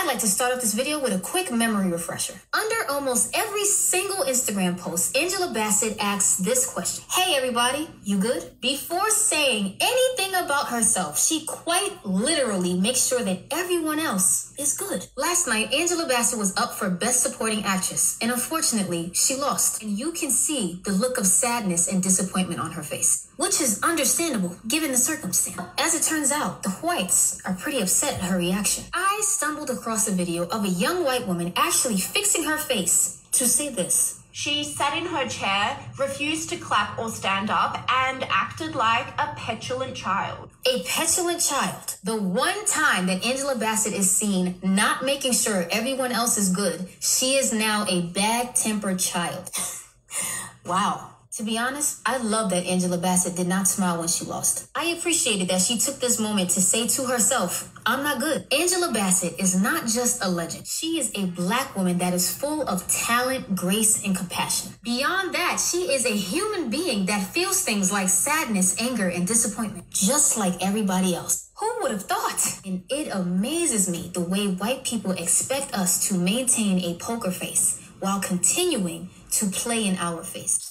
I'd like to start off this video with a quick memory refresher. Under almost every single Instagram post, Angela Bassett asks this question. Hey everybody, you good? Before saying anything about herself, she quite literally makes sure that everyone else is good. Last night, Angela Bassett was up for Best Supporting Actress, and unfortunately, she lost. And you can see the look of sadness and disappointment on her face, which is understandable given the circumstance. As it turns out, the whites are pretty upset at her reaction. I stumbled across a video of a young white woman actually fixing her face to say this. She sat in her chair, refused to clap or stand up, and acted like a petulant child. A petulant child. The one time that Angela Bassett is seen not making sure everyone else is good, she is now a bad-tempered child. Wow. To be honest, I love that Angela Bassett did not smile when she lost. I appreciated that she took this moment to say to herself, I'm not good. Angela Bassett is not just a legend. She is a Black woman that is full of talent, grace, and compassion. Beyond that, she is a human being that feels things like sadness, anger, and disappointment, just like everybody else. Who would have thought? And it amazes me the way white people expect us to maintain a poker face while continuing to play in our face.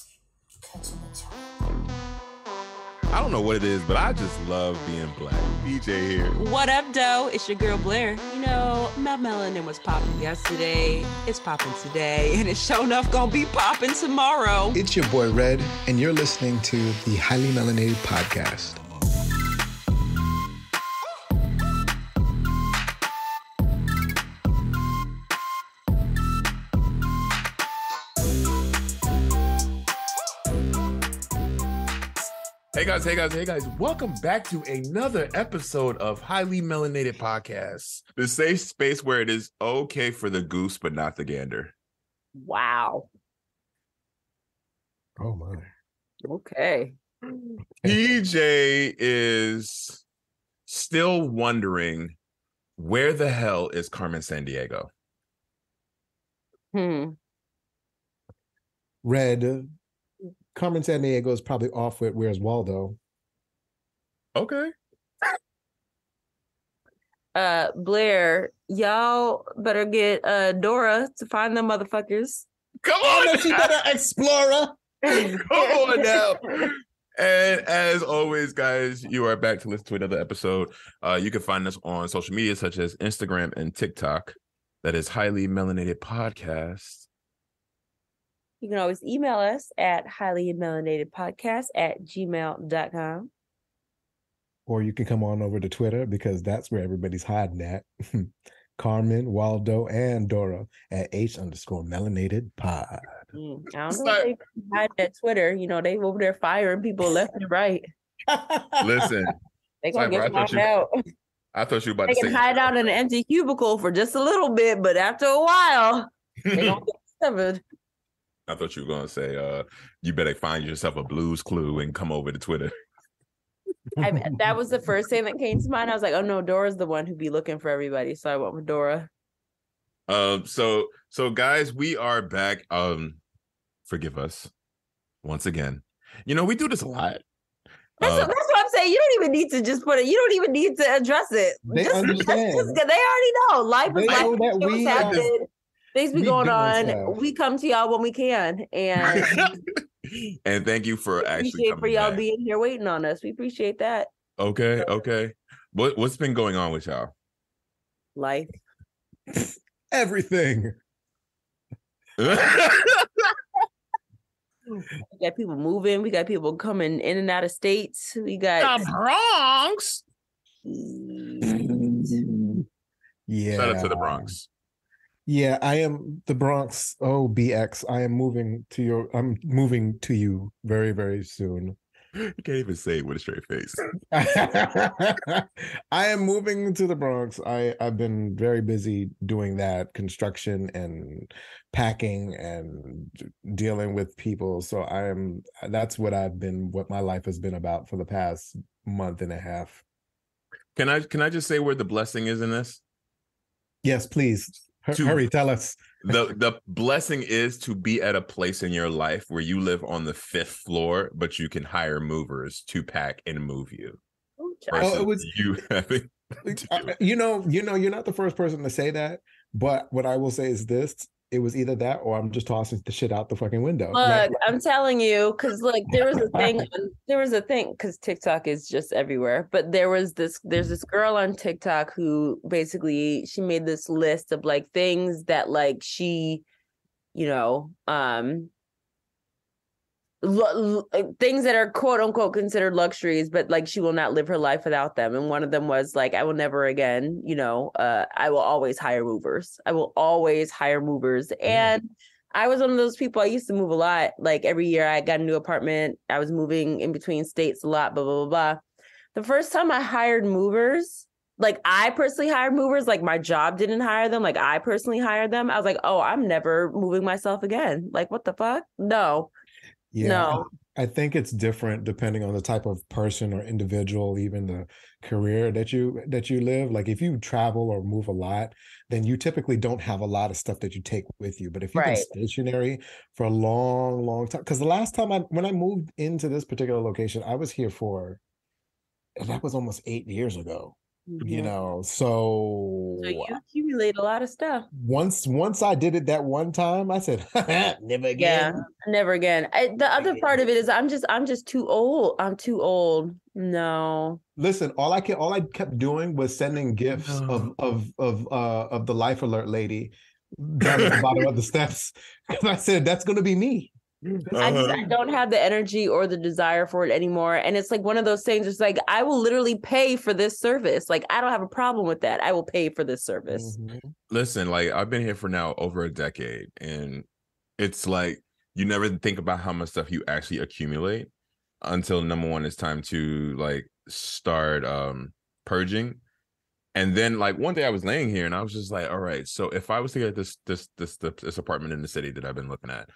I don't know what it is, but I just love being Black. DJ here. What up, doe? It's your girl, Blair. You know, my melanin was popping yesterday. It's popping today. And it's sure enough gonna be popping tomorrow. It's your boy, Red, and you're listening to the Highly Melanated Podcast. Hey guys. Welcome back to another episode of Highly Melanated Podcast. The safe space where it is okay for the goose, but not the gander. Wow. Oh, my. Okay. PJ is still wondering where the hell is Carmen Sandiego? Red, Carmen Sandiego is probably off with Where's Waldo. Okay. Blair, y'all better get Dora to find them motherfuckers. Come on, I know she better Explorer. Come on now. And as always, guys, you are back to listen to another episode. You can find us on social media such as Instagram and TikTok. That is Highly Melanated Podcast. You can always email us at highlymelanatedpodcast@gmail.com. Or you can come on over to Twitter because that's where everybody's hiding at. Carmen, Waldo, and Dora at H_melanated pod. I don't know if they hide at Twitter. You know, they over there firing people left and right. Listen. They gonna get found out. I thought you were about they to say. They can hide out in an empty cubicle for just a little bit, but after a while, they don't get discovered. I thought you were going to say, you better find yourself a Blues Clue and come over to Twitter. That was the first thing that came to mind. I was like, oh no, Dora's the one who'd be looking for everybody. So I went with Dora. So guys, we are back. Forgive us once again. You know, we do this a lot. That's what I'm saying. You don't even need to just put it. You don't even need to address it. They understand. They already know. Life is life. Things happen. Things be going on. We come to y'all when we can, and and thank you for actually coming for y'all back. being here waiting on us. We appreciate that. Okay. What's been going on with y'all? Life, everything. We got people moving. We got people coming in and out of states. We got the Bronx. Yeah. Shout out to the Bronx. Yeah, I am the Bronx. Oh, BX. I'm moving to you very, very soon. You can't even say it with a straight face. I am moving to the Bronx. I've been very busy doing that, construction and packing and dealing with people. So that's what my life has been about for the past month and a half. Can I just say where the blessing is in this? Yes, please. Hurry, tell us. The blessing is to be at a place in your life where you live on the 5th floor, but you can hire movers to pack and move you. Oh, it was you having You're not the first person to say that, but what I will say is this: it was either that or I'm just tossing the shit out the fucking window. Look, I'm telling you, because like there was a thing, because TikTok is just everywhere. But there's this girl on TikTok who basically she made this list of like things that like she, you know, things that are quote unquote considered luxuries, but like she will not live her life without them. And one of them was like, I will never again, I will always hire movers. I will always hire movers. And I was one of those people. I used to move a lot. Like every year I got a new apartment. I was moving in between states a lot, blah, blah, blah, blah. The first time I hired movers, like I personally hired movers, like my job didn't hire them. Like I personally hired them. I was like, oh, I'm never moving myself again. Like, what the fuck? No. Yeah, no. I think it's different depending on the type of person or individual, even the career that you live. Like if you travel or move a lot, then you typically don't have a lot of stuff that you take with you. But if you've been stationary for a long, long time, because the last time when I moved into this particular location, I was here that was almost 8 years ago. So you accumulate a lot of stuff. Once I did it that one time, I said, never again. Yeah, never again. The other part of it is I'm just too old. I'm too old. No. Listen, all I kept doing was sending gifts of the life alert lady down at the bottom of the steps. Because I said that's gonna be me. I don't have the energy or the desire for it anymore. And it's like one of those things, it's like, I will literally pay for this service. Like, I don't have a problem with that. I will pay for this service. Listen, like I've been here for now over a decade, and it's like you never think about how much stuff you actually accumulate until number one, it's time to like start purging. And then like one day I was laying here and I was just like, all right, so if I was to get this apartment in the city that I've been looking at,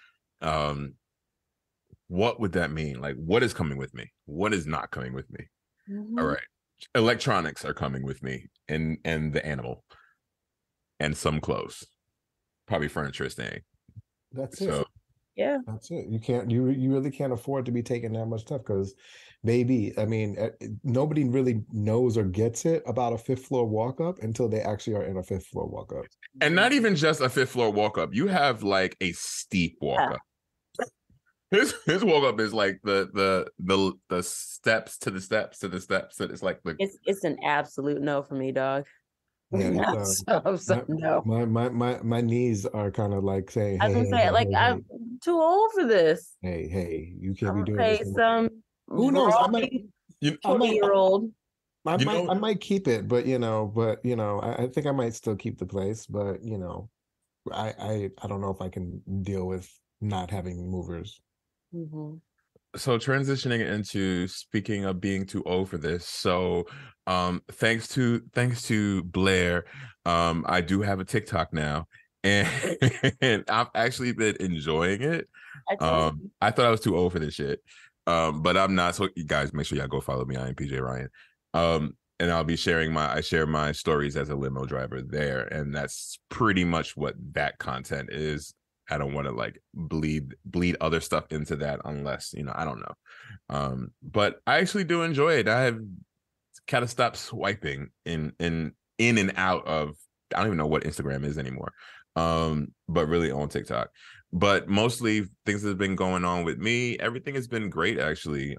what would that mean? Like, what is coming with me? What is not coming with me? All right, electronics are coming with me, and the animal, and some clothes, probably furniture staying. That's it. Yeah, that's it. You really can't afford to be taking that much stuff because, baby, I mean, nobody really knows or gets it about a fifth floor walk up until they actually are in a fifth floor walk up. And not even just a fifth floor walk up. You have like a steep walk up. His walk up is like the steps to the steps to the steps. So it's like it's an absolute no for me, dog. Yeah, no. My knees are kind of like saying, I was gonna say, like, I'm too old for this. Hey, you can't be doing this. Who knows? I might 20-year-old. I might keep it, but I think I might still keep the place, but I don't know if I can deal with not having movers. So transitioning into speaking of being too old for this, so thanks to Blair, I do have a TikTok now, and I've actually been enjoying it. I thought I was too old for this shit, but I'm not. So you guys, make sure y'all go follow me. I am PJ Ryan, and I'll be I share my stories as a limo driver there, and that's pretty much what that content is. I don't want to like bleed other stuff into that unless, I don't know. But I actually do enjoy it. I have kind of stopped swiping in and out of, I don't even know what Instagram is anymore. But really on TikTok. But mostly things that have been going on with me. Everything has been great, actually.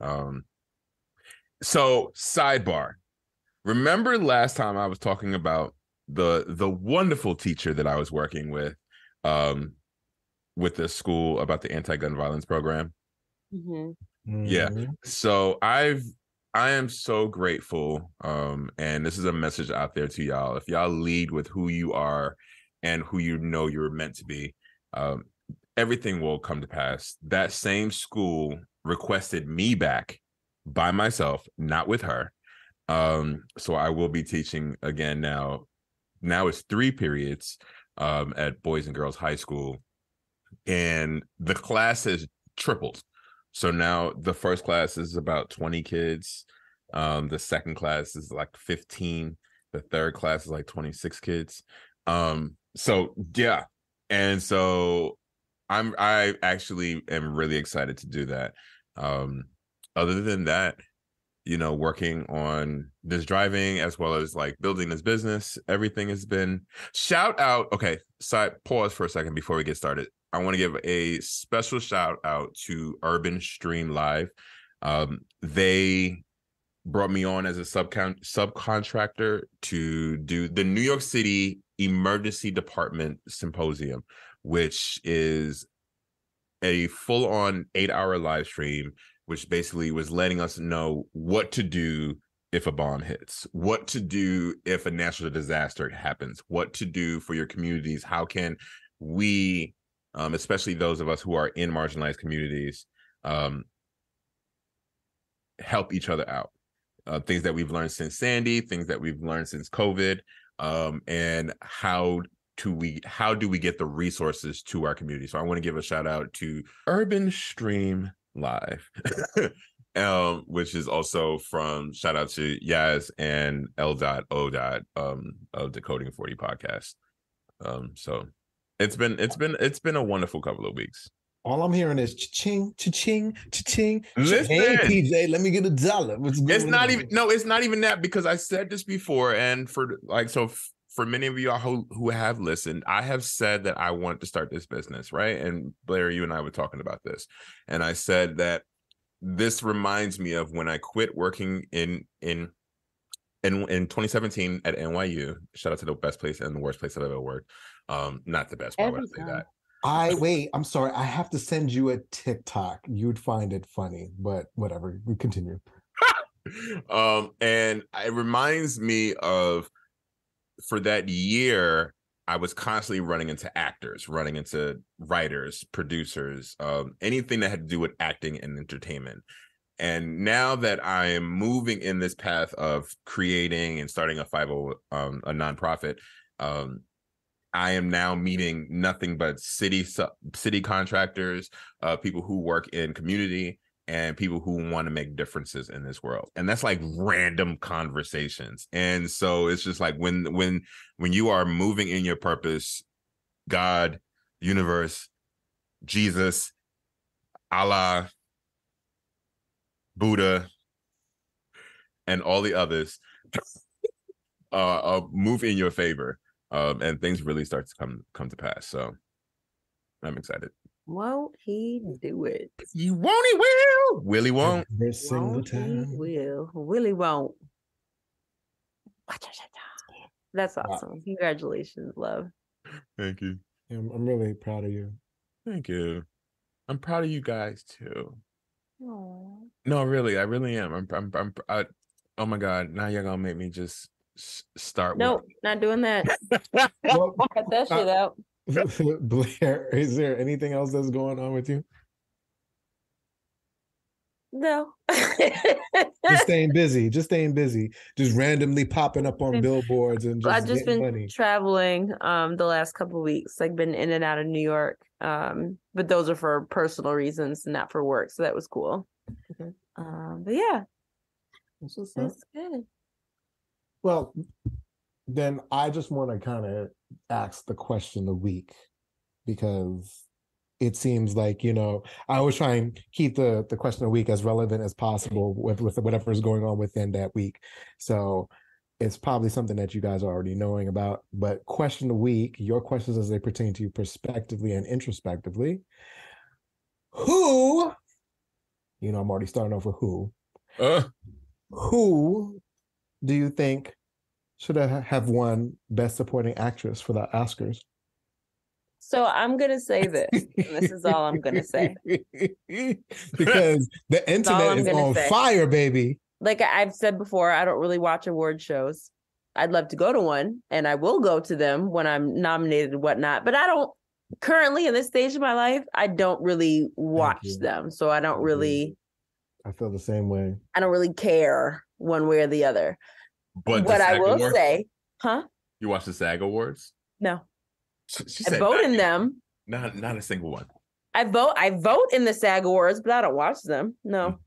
So sidebar. Remember last time I was talking about the wonderful teacher that I was working with the school about the anti-gun violence program? Yeah. So I am so grateful. And this is a message out there to y'all. If y'all lead with who you are and who you're meant to be, everything will come to pass. That same school requested me back by myself, not with her. So I will be teaching again now. Now it's 3 periods at Boys and Girls High School. And the class has tripled. So now the first class is about 20 kids. The second class is like 15. The third class is like 26 kids. So yeah. And so I actually am really excited to do that. Other than that, working on this driving as well as like building this business. Everything has been shout out. Okay, pause for a second before we get started. I want to give a special shout out to Urban Stream Live. They brought me on as a subcontractor to do the New York City Emergency Department Symposium, which is a full-on 8-hour live stream, which basically was letting us know what to do if a bomb hits, what to do if a natural disaster happens, what to do for your communities. How can we, especially those of us who are in marginalized communities, help each other out? Things that we've learned since Sandy, things that we've learned since COVID, and how do we get the resources to our community? So I want to give a shout out to Urban Stream Live, which is also from shout out to Yaz and L.O. Of Decoding 40 podcast. So it's been a wonderful couple of weeks. All I'm hearing is cha-ching, cha-ching, cha-ching. Listen, hey, PJ, let me get $1. It's not even that, because I said this before, and for many of y'all who have listened, I have said that I want to start this business, right? And Blair, you and I were talking about this, and I said that this reminds me of when I quit working in 2017 at NYU. Shout out to the best place and the worst place I've ever worked. Not the best, why would I say that? I'm sorry. I have to send you a TikTok. You'd find it funny, but whatever. We continue. And it reminds me of, for that year, I was constantly running into actors, running into writers, producers, anything that had to do with acting and entertainment. And now that I am moving in this path of creating and starting a nonprofit, I am now meeting nothing but city contractors, people who work in community, and people who want to make differences in this world. And that's like random conversations. And so it's just like when you are moving in your purpose, God, universe, Jesus, Allah, Buddha, and all the others move in your favor. And things really start to come to pass. So I'm excited. Won't he do it? You won't, he will. Willie won't. Every single time. He will. Willie won't. That's awesome. Wow. Congratulations, love. Thank you. I'm really proud of you. Thank you. I'm proud of you guys too. Aww. No, really, I really am. Oh my God! Now you're gonna make me just start. Nope, not doing that. Cut that shit out. Blair, is there anything else that's going on with you? No. Just staying busy. Just randomly popping up on billboards and just I've just been money. Traveling the last couple of weeks. Like been in and out of New York. But those are for personal reasons, not for work. So that was cool. Okay. But yeah. It's good. Well, then I just want to kind of ask the question of the week, because it seems like, I always try and keep the question of the week as relevant as possible with whatever is going on within that week. So it's probably something that you guys are already knowing about. But question of the week, your questions as they pertain to you prospectively and introspectively. Who, I'm already starting off with who. Who do you think should have won Best Supporting Actress for the Oscars? So I'm going to say this. And this is all I'm going to say. Because the internet is on fire, baby. Like I've said before, I don't really watch award shows. I'd love to go to one, and I will go to them when I'm nominated and whatnot. But I don't, currently in this stage of my life, I don't really watch them. So I don't really. I feel the same way. I don't really care one way or the other. But what I will say, You watch the SAG Awards? No. I vote in them. Not a single one. I vote in the SAG Awards, but I don't watch them. No.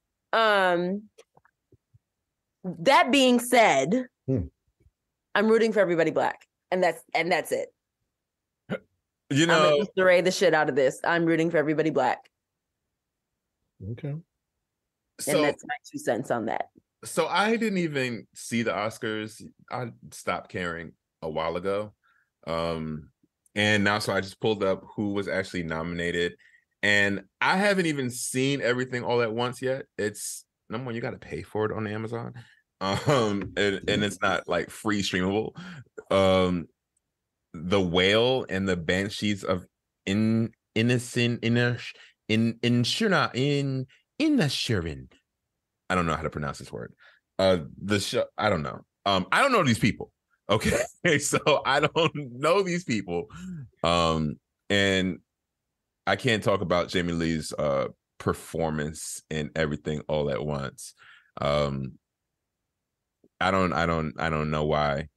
That being said, I'm rooting for everybody Black, and that's it. I'm gonna array the shit out of this. I'm rooting for everybody Black. Okay. And So that's my 2 cents on that. so I didn't even see the Oscars. I stopped caring a while ago. And now so I just pulled up who was actually nominated. And I haven't even seen everything all at once yet. It's number one, you got to pay for it on Amazon. And it's not like free streamable. The Whale and the Banshees of Innocent in Shuna in Inisherin. I don't know how to pronounce this word. The show, I don't know. I don't know these people. Okay. So I don't know these people. And I can't talk about Jamie Lee's performance and everything all at once. I don't know why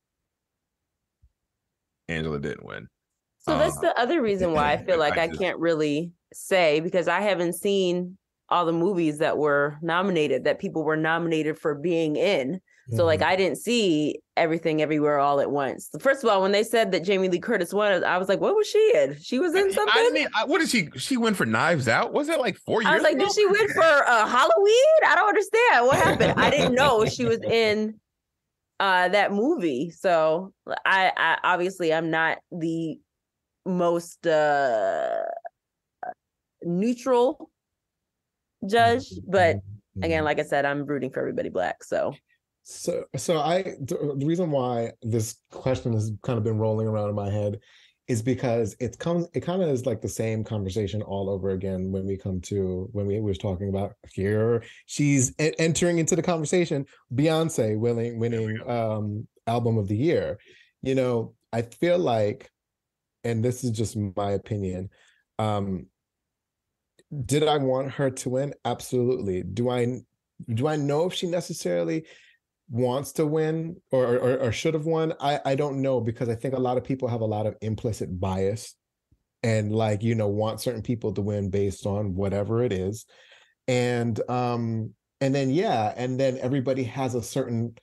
Angela didn't win. So that's the other reason why I feel like I can't really say, because I haven't seen all the movies that were nominated, that people were nominated for being in. So like I didn't see Everything Everywhere All at Once. First of all, when they said that Jamie Lee Curtis won, I was like, what was she in? She was in something? I mean, what did she win for Knives Out? Was that like 4 years ago? I was like, did she win for Halloween? I don't understand. What happened? I didn't know she was in that movie. So I obviously I'm not the most neutral judge, but again, like I said, I'm rooting for everybody black. So the reason why this question has kind of been rolling around in my head is because it kind of is like the same conversation all over again when we were talking about here. She's entering into the conversation. Beyonce winning album of the year. You know, I feel like, and this is just my opinion, did I want her to win? Absolutely. Do I know if she necessarily wants to win or should have won? I don't know, because I think a lot of people have a lot of implicit bias and like, you know, want certain people to win based on whatever it is. And then everybody has a certain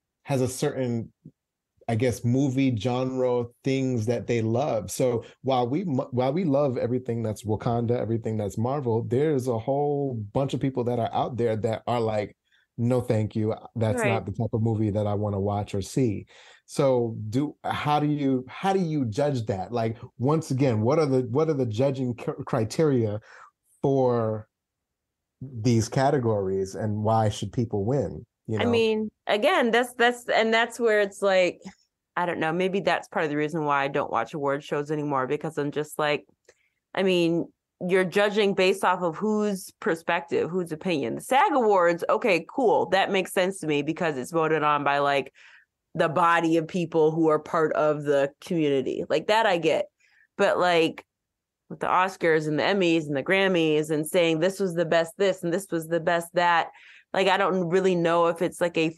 I guess movie genre things that they love. So while we love everything that's Wakanda, everything that's Marvel, there's a whole bunch of people that are out there that are like, no, thank you. That's not the type of movie that I want to watch or see. So how do you judge that? Like, once again, what are the judging criteria for these categories, and why should people win? You know? I mean, again, that's where it's like, I don't know, maybe that's part of the reason why I don't watch award shows anymore, because I'm just like, I mean, you're judging based off of whose perspective, whose opinion. The SAG Awards, okay, cool. That makes sense to me because it's voted on by like the body of people who are part of the community. Like that I get. But like with the Oscars and the Emmys and the Grammys and saying this was the best this and this was the best that, like I don't really know if it's like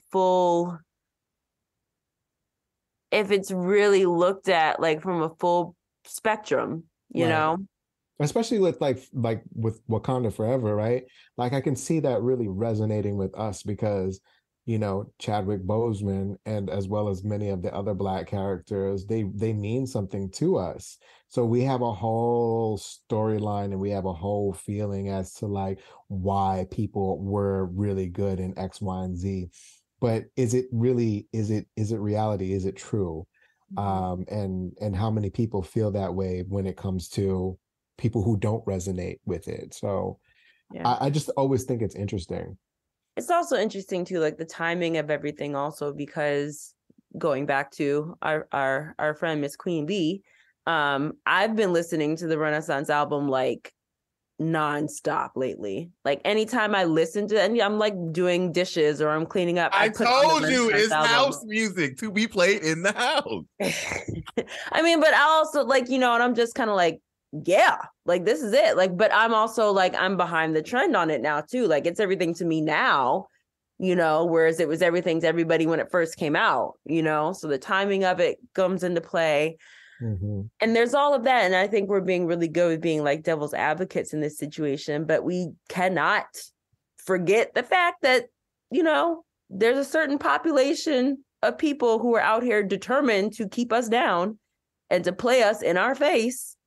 if it's really looked at like from a full spectrum, you know? Especially with like with Wakanda Forever, right? Like I can see that really resonating with us because, you know, Chadwick Boseman and as well as many of the other Black characters, they mean something to us. So we have a whole storyline and we have a whole feeling as to like why people were really good in X, Y, and Z. But is it reality? Is it true? And how many people feel that way when it comes to people who don't resonate with it? So I just always think it's interesting. It's also interesting too, like the timing of everything also, because going back to our friend Miss Queen Bee, I've been listening to the Renaissance album like nonstop lately. Like anytime I listen to it, and I'm like doing dishes or I'm cleaning up. I told you it's house music to be played in the house. I mean, but I also like, you know, and I'm just kind of like, yeah, like this is it. Like, but I'm also like, I'm behind the trend on it now too. Like it's everything to me now, you know, whereas it was everything to everybody when it first came out, you know, so the timing of it comes into play. And there's all of that. And I think we're being really good with being like devil's advocates in this situation, but we cannot forget the fact that, you know, there's a certain population of people who are out here determined to keep us down and to play us in our face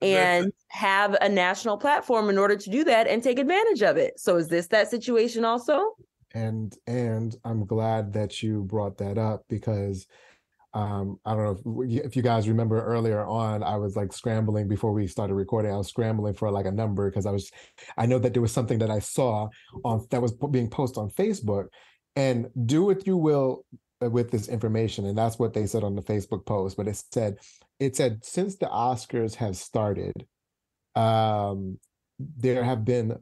and have a national platform in order to do that and take advantage of it. So is this that situation also? And I'm glad that you brought that up because I don't know if you guys remember earlier on, I was like scrambling before we started recording. I was scrambling for like a number because I know that there was something that I saw on that was being posted on Facebook, and do what you will with this information. And that's what they said on the Facebook post. But it said since the Oscars have started, there have been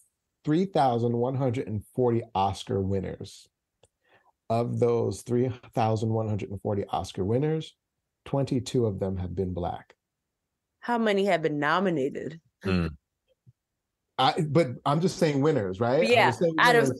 3,140 Oscar winners. Of those 3,140 Oscar winners, 22 of them have been Black. How many have been nominated? But I'm just saying winners, right? Yeah, out of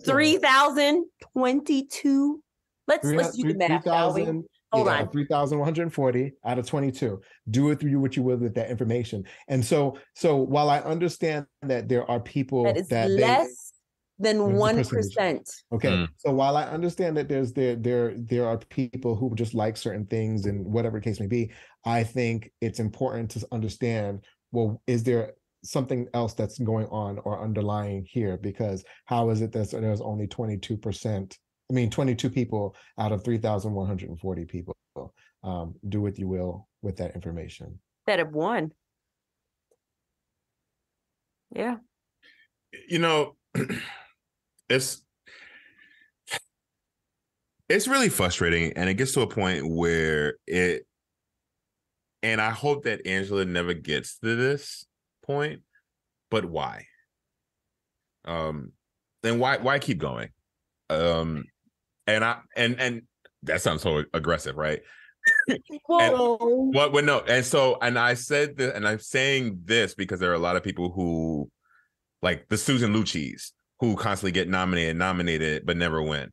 3,022. Let's do the math, shall we? Hold on. 3,140 out of 22. Do it through what you will with that information. And so while I understand that there are people that is less than 1%. Okay. So while I understand that there are people who just like certain things and whatever the case may be, I think it's important to understand, well, is there something else that's going on or underlying here? Because how is it that there's only 22%? I mean, 22 people out of 3,140 people. Do what you will with that information. That have won. Yeah. You know, it's really frustrating, and it gets to a point where and I hope that Angela never gets to this point, but why? And why keep going? And that sounds so aggressive, right? No. And I said this, and I'm saying this because there are a lot of people who, like the Susan Lucci's, who constantly get nominated, but never win.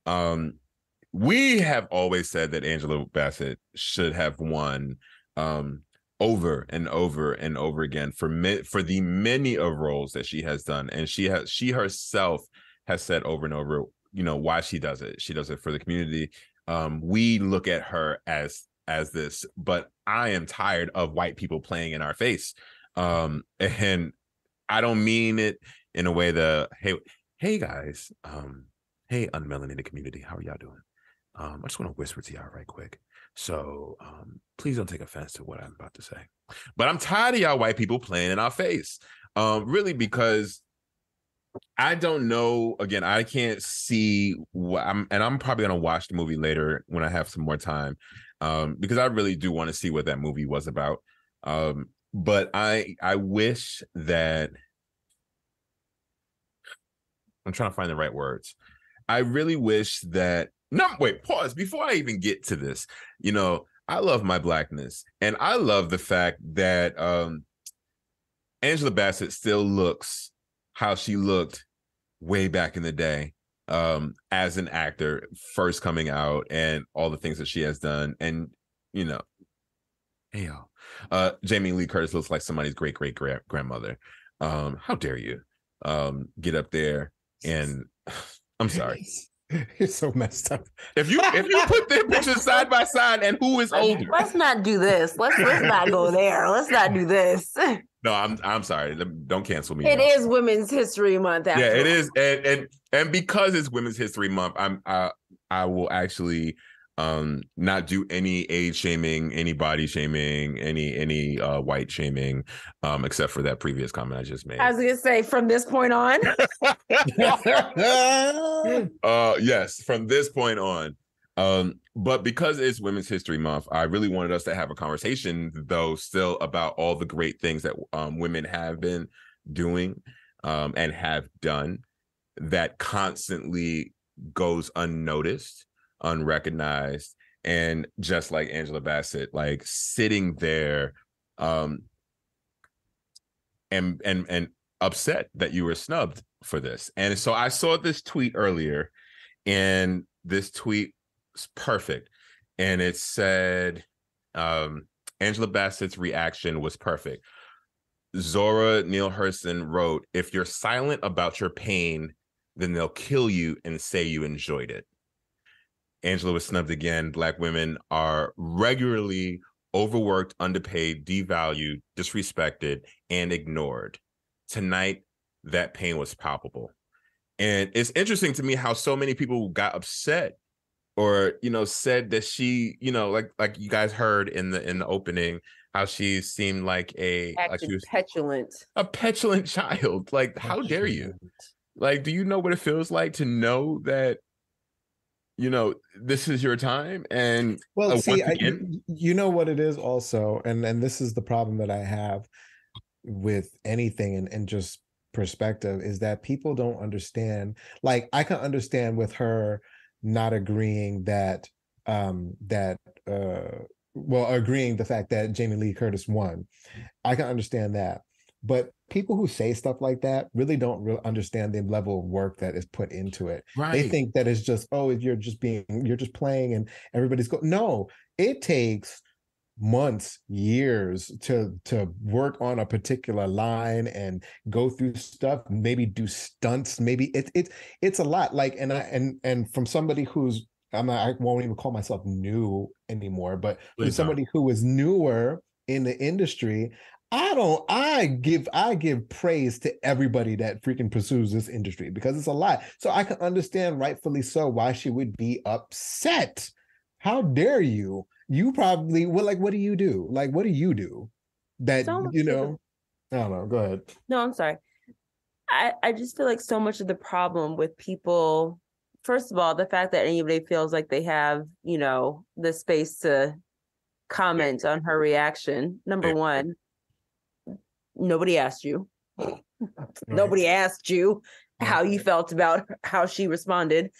We have always said that Angela Bassett should have won over and over and over again for the many of roles that she has done. And she herself has said over and over, why she does it. She does it for the community. We look at her as this, but I am tired of white people playing in our face. And I don't mean it in a way that, hey guys, hey unmelanated community, how are y'all doing? I just want to whisper to y'all right quick. So please don't take offense to what I'm about to say. But I'm tired of y'all white people playing in our face. Really, because I don't know. Again, I can't see what I'm probably gonna watch the movie later when I have some more time. Because I really do want to see what that movie was about. But I wish that I'm trying to find the right words. I really wish that pause before I even get to this. I love my Blackness, and I love the fact that Angela Bassett still looks how she looked way back in the day as an actor first coming out, and all the things that she has done. And hey y'all, Jamie Lee Curtis looks like somebody's great grandmother. How dare you get up there and I'm sorry. You're so messed up. If you put their pictures side by side and who is older, let's not do this. Let's not go there. Let's not do this. No, I'm sorry. Don't cancel me. It is Women's History Month. Yeah, it is, and because it's Women's History Month, I will actually not do any age shaming, any body shaming, any white shaming, except for that previous comment I just made. I was gonna say, from this point on. Yes, from this point on. But because it's Women's History Month, I really wanted us to have a conversation, though, still about all the great things that women have been doing and have done that constantly goes unnoticed, unrecognized, and just like Angela Bassett, like sitting there and upset that you were snubbed for this. And so I saw this tweet earlier, and this tweet is perfect. And it said, Angela Bassett's reaction was perfect. Zora Neale Hurston wrote, "If you're silent about your pain, then they'll kill you and say you enjoyed it." Angela was snubbed again. Black women are regularly overworked, underpaid, devalued, disrespected, and ignored. Tonight, that pain was palpable. And it's interesting to me how so many people got upset or, said that she, like you guys heard in the opening, how she seemed like Acted she was petulant. a petulant child. Like, how dare you? Like, do you know what it feels like to know that, this is your time? And well, see, once again, you know what it is also, and this is the problem that I have with anything and just perspective, is that people don't understand. Like, I can understand with her not agreeing that agreeing the fact that Jamie Lee Curtis won. I can understand that. But people who say stuff like that really don't understand the level of work that is put into it. right. They think that it's just, oh, you're just playing and everybody's no, it takes months, years to work on a particular line and go through stuff, maybe do stunts, maybe it's a lot. Like, and from somebody who's, I won't even call myself new anymore, but from somebody who was newer in the industry, I give praise to everybody that freaking pursues this industry, because it's a lot. So I can understand, rightfully so, why she would be upset. How dare you? You probably, well, like, what do you do? Like, what do you do? That, I don't know. Go ahead. No, I'm sorry. I just feel like so much of the problem with people, first of all, the fact that anybody feels like they have, the space to comment on her reaction. Number one, nobody asked you. Right. Nobody asked you how you felt about how she responded.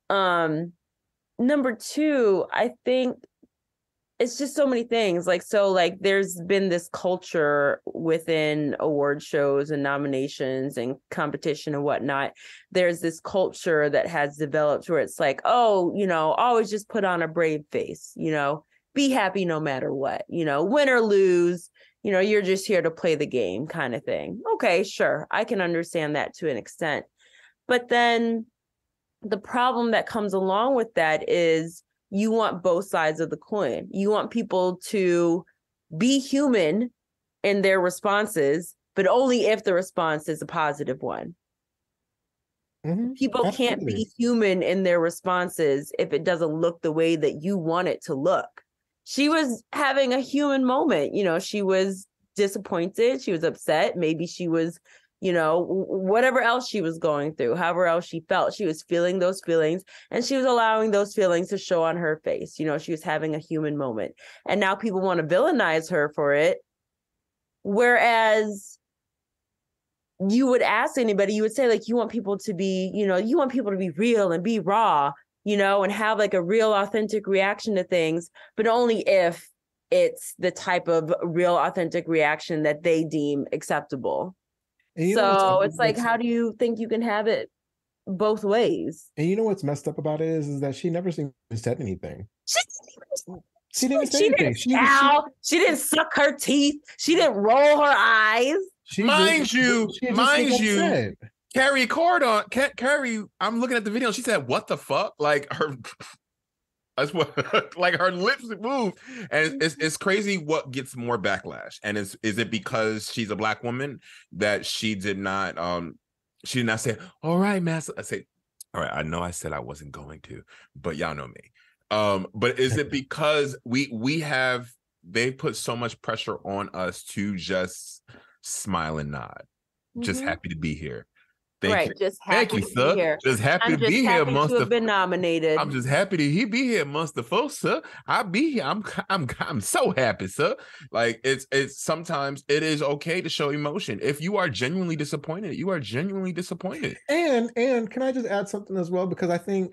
Number two, I think it's just so many things. Like, there's been this culture within award shows and nominations and competition and whatnot. There's this culture that has developed where it's like, oh, always just put on a brave face, be happy no matter what, win or lose, you're just here to play the game kind of thing. Okay, sure. I can understand that to an extent. But then the problem that comes along with that is you want both sides of the coin. You want people to be human in their responses, but only if the response is a positive one. Mm-hmm. People can't be human in their responses if it doesn't look the way that you want it to look. She was having a human moment. She was disappointed. She was upset. Maybe she was, whatever else she was going through, however else she felt, she was feeling those feelings and she was allowing those feelings to show on her face. She was having a human moment. And now people want to villainize her for it. Whereas you would ask anybody, you would say, like, you want people to be, you want people to be real and be raw, and have like a real authentic reaction to things, but only if it's the type of real authentic reaction that they deem acceptable. So it's like, how do you think you can have it both ways? And you know what's messed up about it is that she never said anything. She didn't say anything. She didn't suck her teeth. She didn't roll her eyes. Mind you, Carrie Cardon, Carrie, I'm looking at the video. She said, "What the fuck?" Like her, that's what, like her lips moved, and it's crazy. What gets more backlash, and is it because she's a Black woman that she did not say, "All right, master"? I say, "All right." I know I said I wasn't going to, but y'all know me. But is it because they put so much pressure on us to just smile and nod, just happy to be here? Thank you. Just happy to be here. Just happy to be here amongst the been nominated. I'm just happy to be here amongst the folks, sir. I'll be here. I'm so happy, sir. Like it's sometimes it is okay to show emotion. If you are genuinely disappointed, you are genuinely disappointed. And can I just add something as well? Because I think,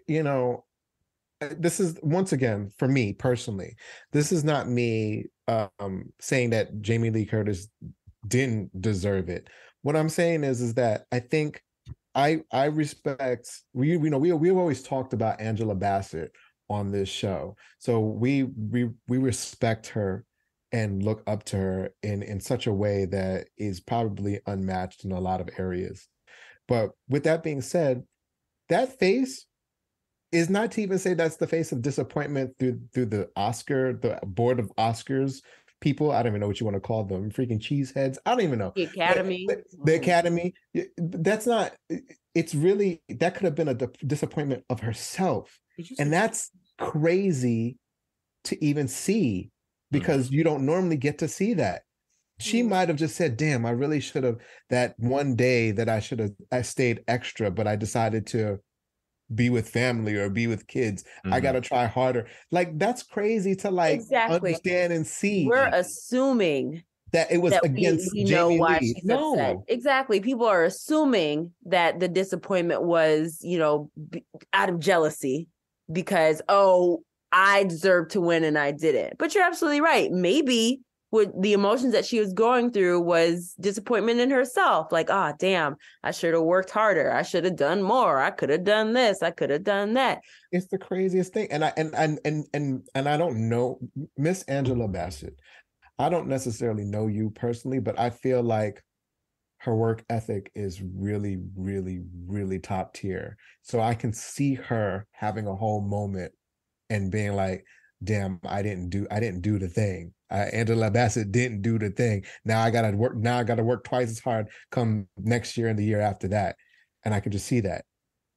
this is, once again, for me personally, this is not me saying that Jamie Lee Curtis didn't deserve it. What I'm saying is that I think I respect, we've always talked about Angela Bassett on this show. So we respect her and look up to her in such a way that is probably unmatched in a lot of areas. But with that being said, that face is not to even say that's the face of disappointment through the board of Oscars people. I don't even know what you want to call them, freaking cheeseheads. I don't even know. The Academy. The Academy. That's not. It's really, that could have been a disappointment of herself, and that's crazy to even see, because you don't normally get to see that. She might have just said, damn, I really should have, that one day that I stayed extra, but I decided to be with family or be with kids. I got to try harder. Like, that's crazy to understand and see. We're assuming that it was that against we know Jamie why Lee. She's upset. Exactly. People are assuming that the disappointment was, out of jealousy because, I deserved to win and I didn't. But you're absolutely right. Maybe what the emotions that she was going through was disappointment in herself. Like, damn, I should have worked harder. I should have done more. I could have done this. I could have done that. It's the craziest thing. And I don't know Miss Angela Bassett. I don't necessarily know you personally, but I feel like her work ethic is really, really, really top tier. So I can see her having a whole moment and being like, damn, I didn't do the thing. Angela Bassett didn't do the thing. Now I gotta work twice as hard come next year and the year after that. And I can just see that.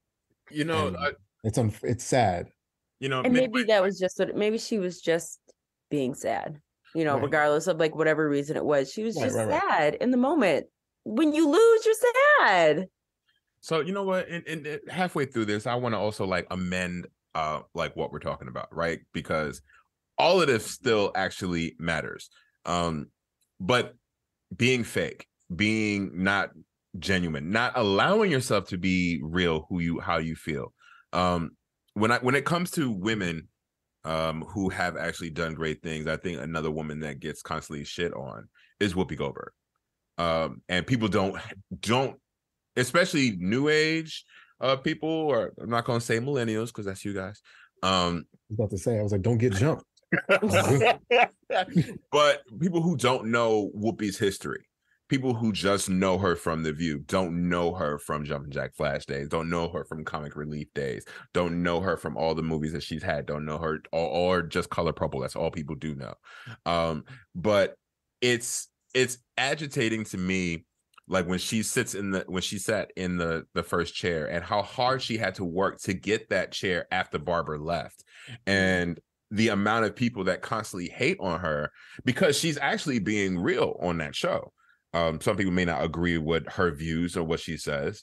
It's sad. And maybe that was just maybe she was just being sad. Right. Regardless of whatever reason it was, she was just sad in the moment. When you lose, you're sad. So you know what? And halfway through this, I want to also amend what we're talking about, right? Because all of this still actually matters. But being fake, being not genuine, not allowing yourself to be real, how you feel. When it comes to women who have actually done great things, I think another woman that gets constantly shit on is Whoopi Goldberg. And people don't, especially new age people, or I'm not going to say millennials because that's you guys. I was about to say, I was like, don't get jumped. But people who don't know Whoopi's history, people who just know her from The View, don't know her from Jumpin' Jack Flash days, don't know her from Comic Relief days, don't know her from all the movies that she's had, don't know her or just Color Purple. That's all people do know. But it's agitating to me, when she sat in the first chair, and how hard she had to work to get that chair after Barbara left, and the amount of people that constantly hate on her because she's actually being real on that show. Some people may not agree with her views or what she says,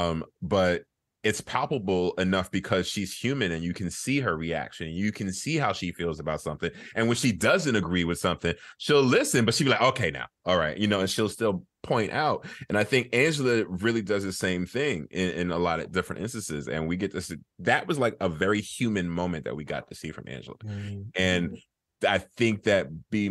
but it's palpable enough because she's human and you can see her reaction. You can see how she feels about something. And when she doesn't agree with something, she'll listen, but she'll be like, okay, now, all right, and she'll still point out. And I think Angela really does the same thing in a lot of different instances. And we get to see, that was a very human moment that we got to see from Angela. Mm-hmm. And I think that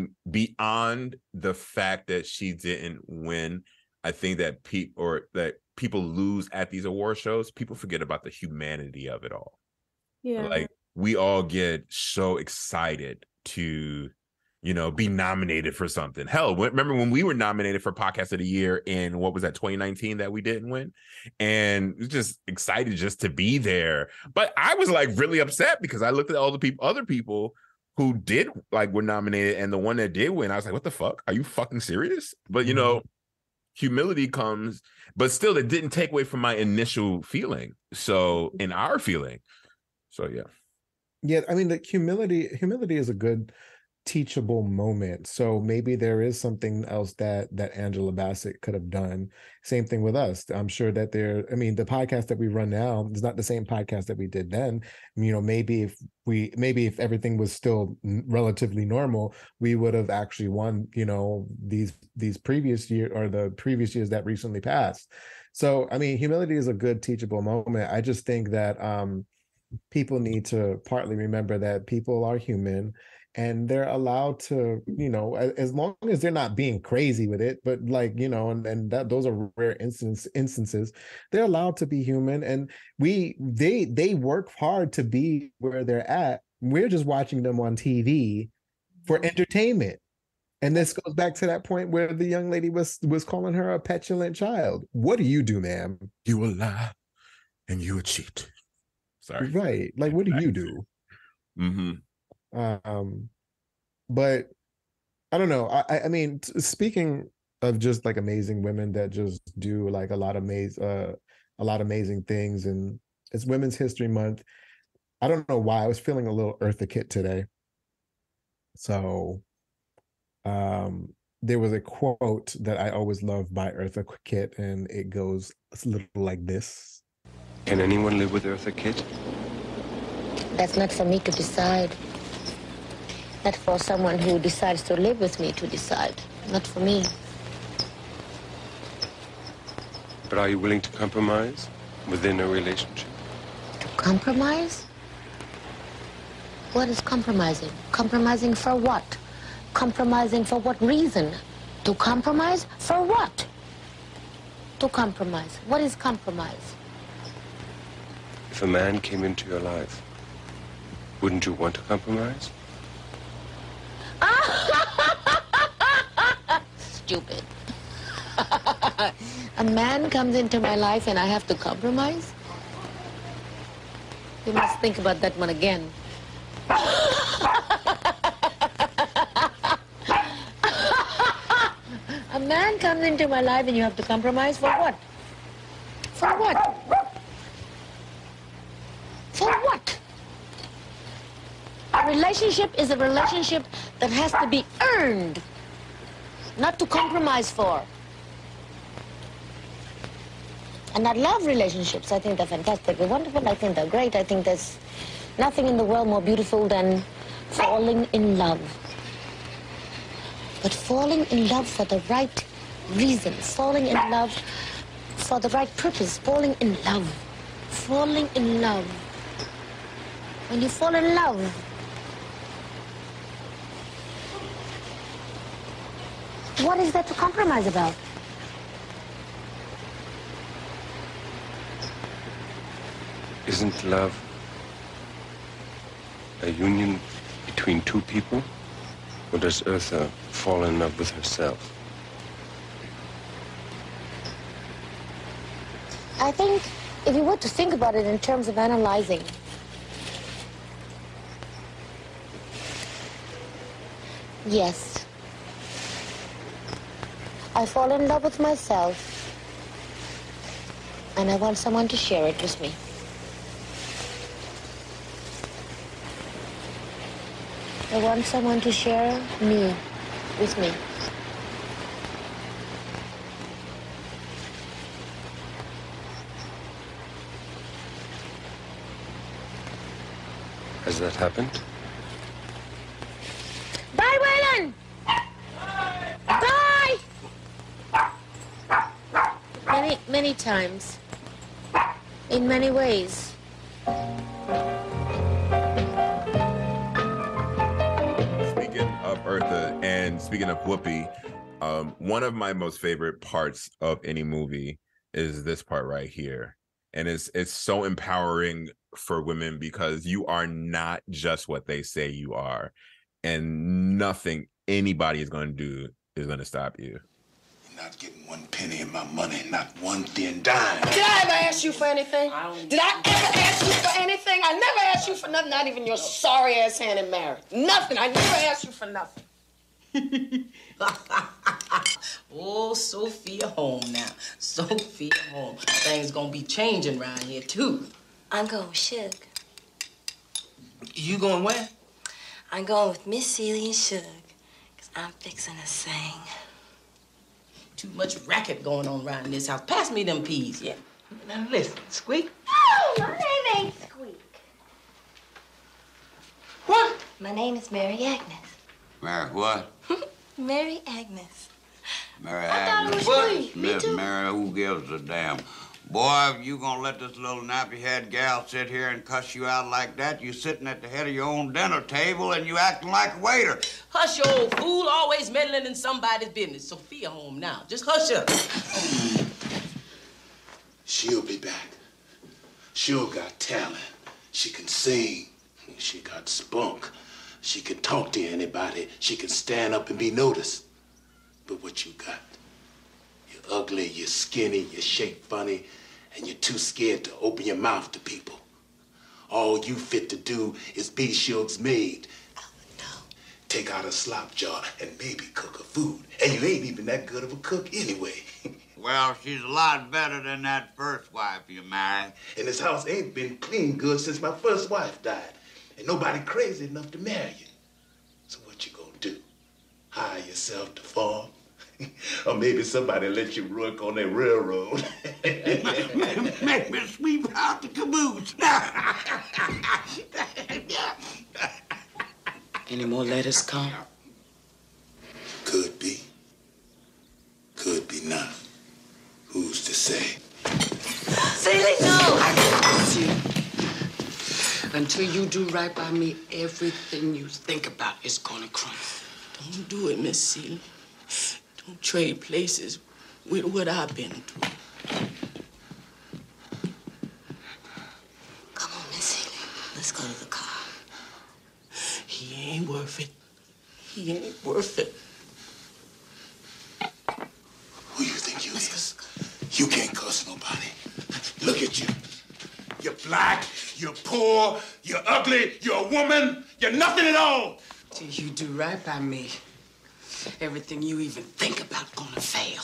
beyond the fact that she didn't win, I think that people lose at these award shows. People forget about the humanity of it all. Yeah. We all get so excited to, be nominated for something. Hell, remember when we were nominated for Podcast of the Year in, what was that, 2019, that we didn't win? And just excited just to be there. But I was really upset because I looked at all the other people who did were nominated, and the one that did win, I was like, what the fuck? Are you fucking serious? But humility comes, but still it didn't take away from my initial feeling. So in our feeling. So yeah. I mean, the humility is a good teachable moment. So maybe there is something else that Angela Bassett could have done. Same thing with us. I'm sure that the podcast that we run now is not the same podcast that we did then. Maybe if everything was still relatively normal, we would have actually won, these previous year or the previous years that recently passed. So, humility is a good teachable moment. I just think that people need to partly remember that people are human, and they're allowed to, as long as they're not being crazy with it, but and that those are rare instances, they're allowed to be human. And they work hard to be where they're at. We're just watching them on TV for entertainment. And this goes back to that point where the young lady was calling her a petulant child. What do you do, ma'am? You will lie and you will cheat. Sorry. Right. Like, what do you do? But I don't know. I mean, speaking of just like amazing women that just do like a lot of amazing things, and it's Women's History Month. I don't know why I was feeling a little Eartha Kitt today. So there was a quote that I always loved by Eartha Kitt, and it goes a little like this. Can anyone live with Eartha Kitt? That's not for me to decide. Not for someone who decides to live with me to decide. Not for me. But are you willing to compromise within a relationship? To compromise? What is compromising? Compromising for what? Compromising for what reason? To compromise? For what? To compromise. What is compromise? If a man came into your life, wouldn't you want to compromise? Stupid. A man comes into my life and I have to compromise? You must think about that one again. A man comes into my life and you have to compromise for what? For what? For what? A relationship is a relationship that has to be earned, not to compromise for. And I love relationships. I think they're fantastic. They're wonderful. I think they're great. I think there's nothing in the world more beautiful than falling in love. But falling in love for the right reasons, falling in love for the right purpose, falling in love, falling in love. When you fall in love, what is there to compromise about? Isn't love a union between two people? Or does Eartha fall in love with herself? I think if you were to think about it in terms of analyzing, yes, I fall in love with myself and I want someone to share it with me. I want someone to share me with me. Has that happened? Bye, Waylon! Bye! Many times. In many ways. Speaking of Eartha and speaking of Whoopi, one of my most favorite parts of any movie is this part right here. And it's so empowering for women because you are not just what they say you are. And nothing anybody is going to do is going to stop you. You're not getting one penny of my money, not one thin dime. Did I ever ask you for anything? Did I ever ask you for anything? I never asked you for nothing, not even your sorry-ass hand in marriage. Nothing. I never asked you for nothing. Oh, Sophia home now. Sophia home. Things gonna be changing around here, too. I'm going with Suge. You going where? I'm going with Miss Celie and Suge, because I'm fixing to sing. Too much racket going on around this house. Pass me them peas, yeah? Now listen, Squeak. Oh, my name ain't Squeak. What? My name is Mary Agnes. Mary what? Mary Agnes. Mary I thought it Agnes. was Squeak. Me Miss too. Mary, who gives a damn? Boy, if you gonna let this little nappy-head gal sit here and cuss you out like that, you sitting at the head of your own dinner table and you acting like a waiter. Hush, you old fool. Always meddling in somebody's business. Sophia home now. Just hush up. She'll be back. She'll got talent. She can sing. She got spunk. She can talk to anybody. She can stand up and be noticed. But what you got? You're ugly, you're skinny, you're shaped funny, and you're too scared to open your mouth to people. All you fit to do is be Suge's maid. Take out a slop jar and maybe cook her food. And you ain't even that good of a cook anyway. Well, she's a lot better than that first wife you married. And this house ain't been clean good since my first wife died. And nobody crazy enough to marry you. So what you gonna do? Hire yourself to farm? Or maybe somebody let you work on that railroad. Make me sweep out the caboose. Any more letters come? Could be. Could be not. Who's to say? Celie, no! I promise you. Until you do right by me, everything you think about is gonna crumble. Don't do it, Miss Celie. Don't trade places with what I've been through. Come on, Miss Celie. Let's go to the car. He ain't worth it. He ain't worth it. Who you think you is? You can't cuss nobody. Look at you. You're black, you're poor, you're ugly, you're a woman, you're nothing at all. Till you do right by me, everything you even think about gonna fail.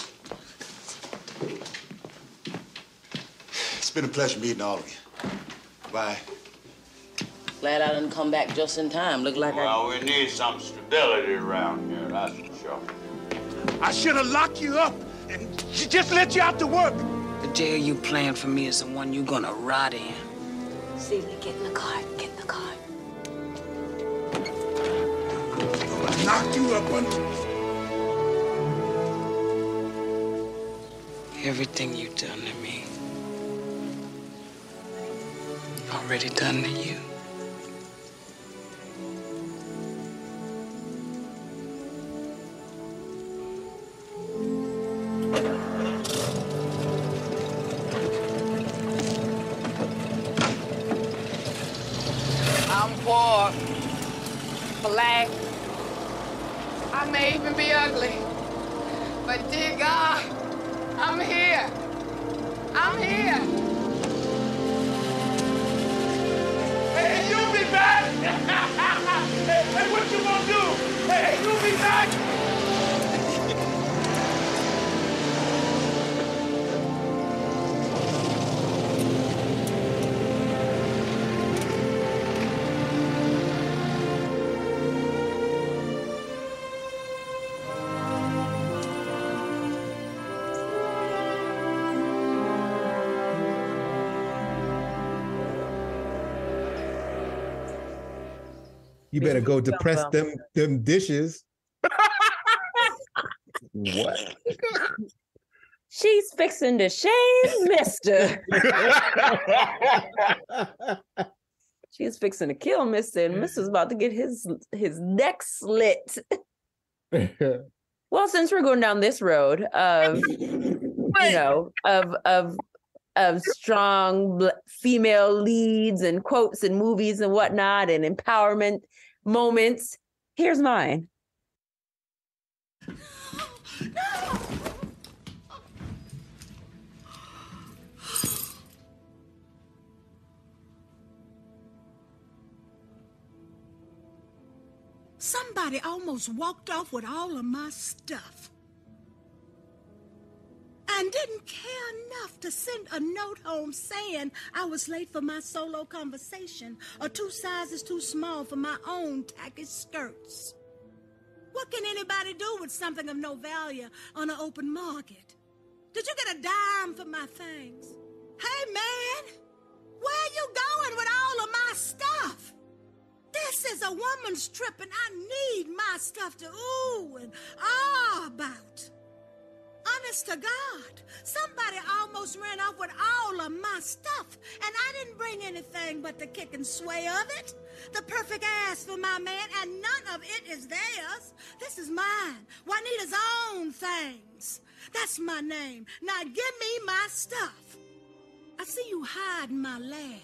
It's been a pleasure meeting all of you. Bye. Glad I didn't come back just in time. Look like Well, we need some stability around here, that's for sure. I should have locked you up and just let you out to work. The jail you planned for me is the one you're gonna rot in. Celie, get in the car. Get in the car. I'll knock you up on... Everything you've done to me, already done to you. I'm poor, black. I may even be ugly, but dear God, I'm here. I'm here. Hey, you'll be back! Hey, what you gonna do? Hey, you'll be back! You better go depress them dishes. What? She's fixing to shave Mister. She's fixing to kill Mister, and Mister's about to get his neck slit. Well, since we're going down this road of of strong female leads and quotes and movies and whatnot and empowerment moments, here's mine. Somebody almost walked off with all of my stuff and didn't care enough to send a note home saying I was late for my solo conversation or 2 sizes too small for my own tacky skirts. What can anybody do with something of no value on an open market? Did you get a dime for my things? Hey, man, where you going with all of my stuff? This is a woman's trip, and I need my stuff to ooh and ah about. Honest to God, somebody almost ran off with all of my stuff, and I didn't bring anything but the kick and sway of it. The perfect ass for my man, and none of it is theirs. This is mine. Juanita's own things. That's my name. Now give me my stuff. I see you hiding my laugh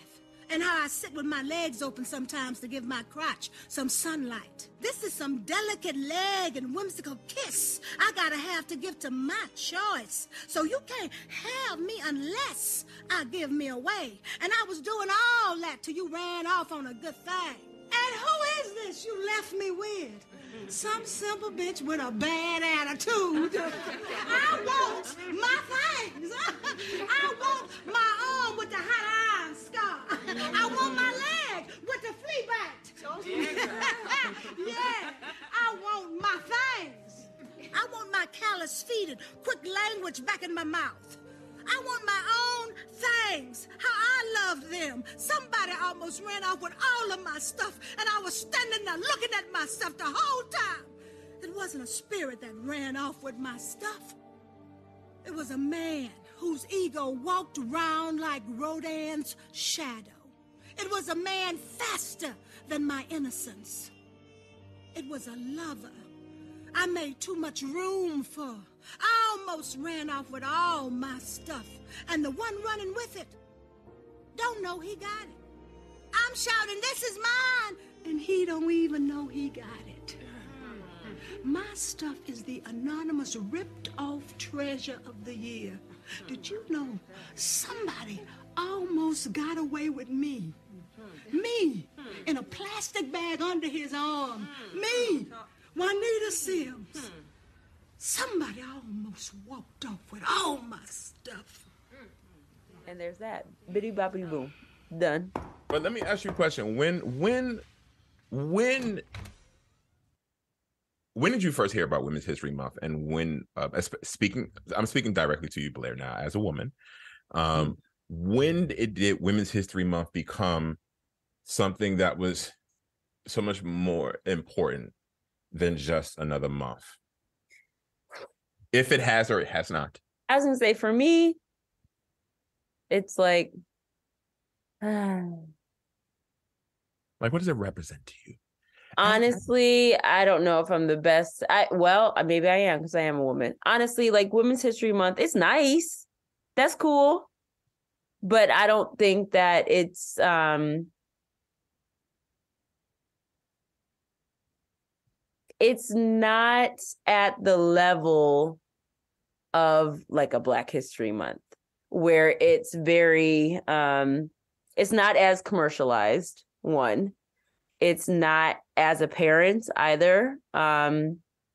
and how I sit with my legs open sometimes to give my crotch some sunlight. This is some delicate leg and whimsical kiss I gotta have to give to my choice. So you can't have me unless I give me away. And I was doing all that till you ran off on a good thing. And who is this you left me with? Some simple bitch with a bad attitude. I want my things. I want my arm with the hot iron scar. I want my leg with the flea bite. Yeah, I want my things. I want my callous feet and quick language back in my mouth. I want my own things, how I love them. Somebody almost ran off with all of my stuff, and I was standing there looking at myself the whole time. It wasn't a spirit that ran off with my stuff. It was a man whose ego walked around like Rodin's shadow. It was a man faster than my innocence. It was a lover I made too much room for. I almost ran off with all my stuff, and the one running with it don't know he got it. I'm shouting, this is mine, and he don't even know he got it. My stuff is the anonymous ripped off treasure of the year. Did you know somebody almost got away with me? Me, in a plastic bag under his arm. Me, Juanita Sims. Somebody almost walked off with all my stuff. And there's that. Biddy boppity boom. Done. But let me ask you a question. When did you first hear about Women's History Month? And when I'm speaking directly to you, Blair, now as a woman. When did Women's History Month become something that was so much more important than just another month? If it has or it has not. I was gonna say, for me, it's like what does it represent to you? Honestly, I don't know if I'm the best. Maybe I am, because I am a woman. Honestly, like, Women's History Month, it's nice. That's cool. But I don't think that it's not at the level of like a Black History Month, where it's very it's not as commercialized. One, it's not as apparent either. A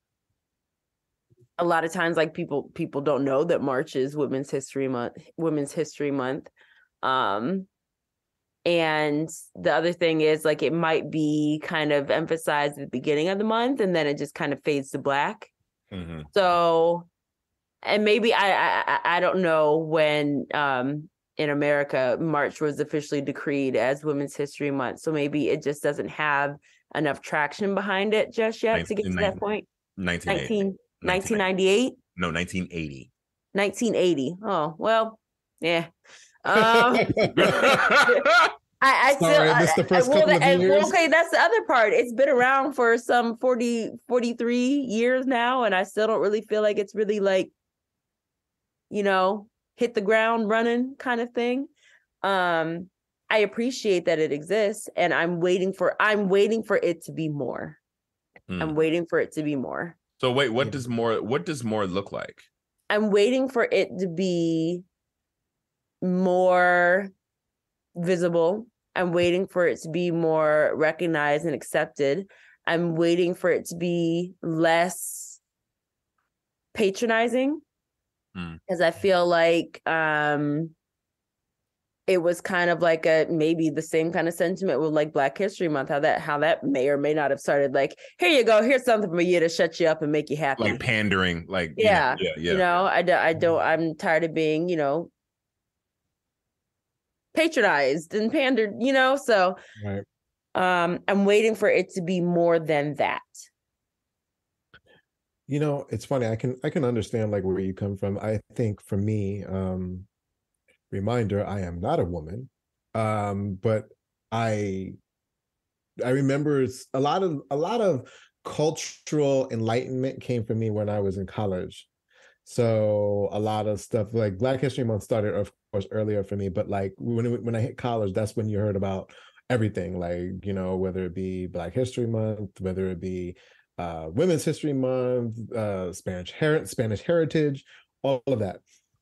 lot of times, like, people don't know that March is Women's History Month. And the other thing is, like, it might be kind of emphasized at the beginning of the month, and then it just kind of fades to black. Mm-hmm. So, and maybe I don't know when in America March was officially decreed as Women's History Month. So maybe it just doesn't have enough traction behind it just yet to get to that point. 1998? No, 1980. 1980. Oh, well, yeah. I Sorry, I missed the first couple of years. Okay, that's the other part. It's been around for some 43 years now, and I still don't really feel like it's really, like, hit the ground running kind of thing. I appreciate that it exists, and I'm waiting for it to be more. I'm waiting for it to be more. So wait, what does more look like? I'm waiting for it to be more visible. I'm waiting for it to be more recognized and accepted. I'm waiting for it to be less patronizing, because I feel like it was kind of like maybe the same kind of sentiment with like Black History Month, how that may or may not have started like, here you go, here's something for you to shut you up and make you happy. Like pandering, like yeah. I'm tired of being, patronized and pandered, so right. I'm waiting for it to be more than that. It's funny, I can understand like where you come from. I think for me, reminder, I am not a woman, but I remember a lot of cultural enlightenment came for me when I was in college. So a lot of stuff like Black History Month started, of course, earlier for me, but like when I hit college, that's when you heard about everything, like, you know, whether it be Black History Month, whether it be Women's History Month, Spanish Heritage, all of that.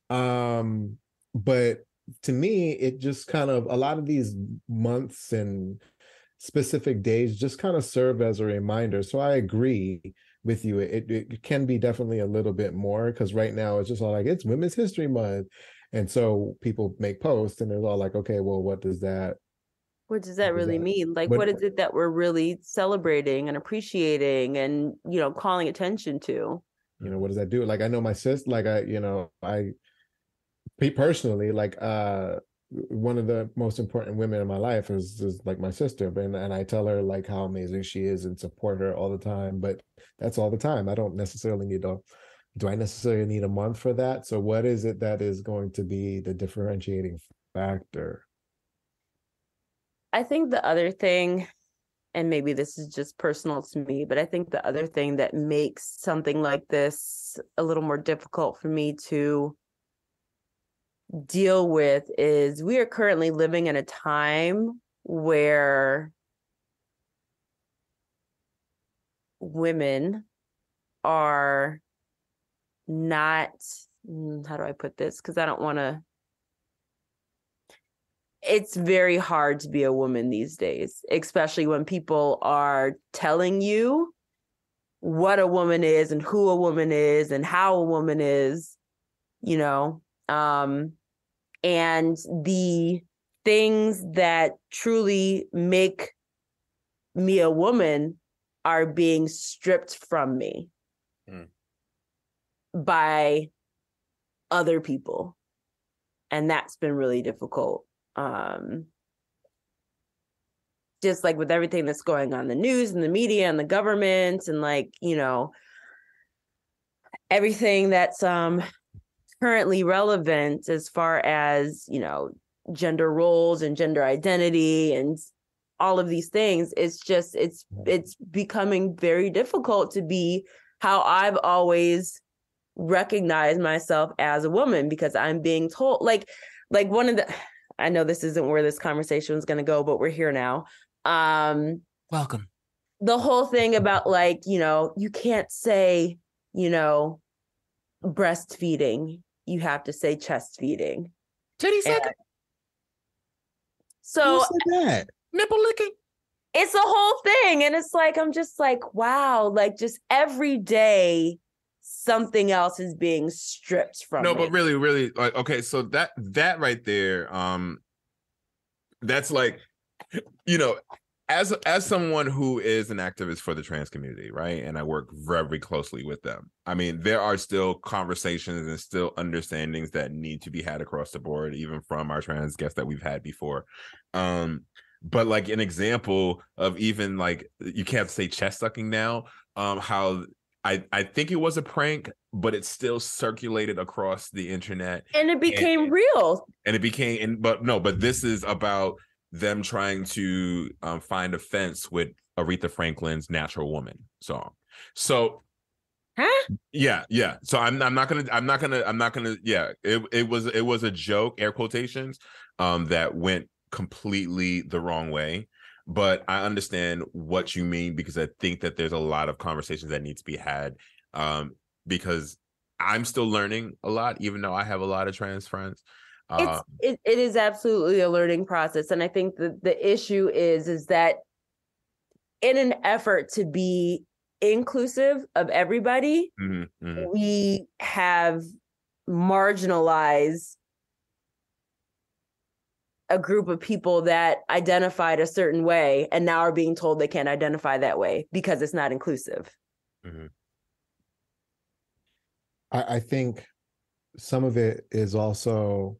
But to me, it just kind of, a lot of these months and specific days just kind of serve as a reminder. So I agree with you. It can be definitely a little bit more, because right now it's just all like, it's Women's History Month. And so people make posts and they're all like, okay, well, what does that really mean? Like, what is it that we're really celebrating and appreciating and, you know, calling attention to? You know, what does that do? Like, I know my sister, like, me personally, like, one of the most important women in my life is like my sister, and I tell her like how amazing she is and support her all the time, but that's all the time. I don't necessarily do I necessarily need a month for that? So what is it that is going to be the differentiating factor? I think the other thing, and maybe this is just personal to me, but I think the other thing that makes something like this a little more difficult for me to deal with is we are currently living in a time where women are not, how do I put this? Because I don't want to, it's very hard to be a woman these days, especially when people are telling you what a woman is and who a woman is and how a woman is, you know, and the things that truly make me a woman are being stripped from me by other people. And that's been really difficult. Just like with everything that's going on in the news and the media and the government and like, you know, everything that's currently relevant as far as, you know, gender roles and gender identity and all of these things. It's just, it's becoming very difficult to be how I've always recognized myself as a woman, because I'm being told like one of the, I know this isn't where this conversation is going to go, but we're here now. Welcome. The whole thing about like, you know, you can't say, you know, breastfeeding, you have to say chest feeding. Titty sucking. So who said that? Nipple licking. It's a whole thing. And it's like, I'm just like, wow, like just every day something else is being stripped from me. But really, like, okay, so that right there, that's like, you know, as someone who is an activist for the trans community, right? And I work very closely with them. I mean, there are still conversations and still understandings that need to be had across the board, even from our trans guests that we've had before. But like an example of even like, you can't say chest sucking now, how I think it was a prank, but it still circulated across the internet. And it became real. And it became, but this is about them trying to find offense with Aretha Franklin's "Natural Woman" song. So, yeah. So I'm not gonna. Yeah, it was a joke, air quotations, that went completely the wrong way. But I understand what you mean, because I think that there's a lot of conversations that need to be had, because I'm still learning a lot, even though I have a lot of trans friends. It is absolutely a learning process. And I think that the issue is that in an effort to be inclusive of everybody, we have marginalized a group of people that identified a certain way and now are being told they can't identify that way because it's not inclusive. I think some of it is also,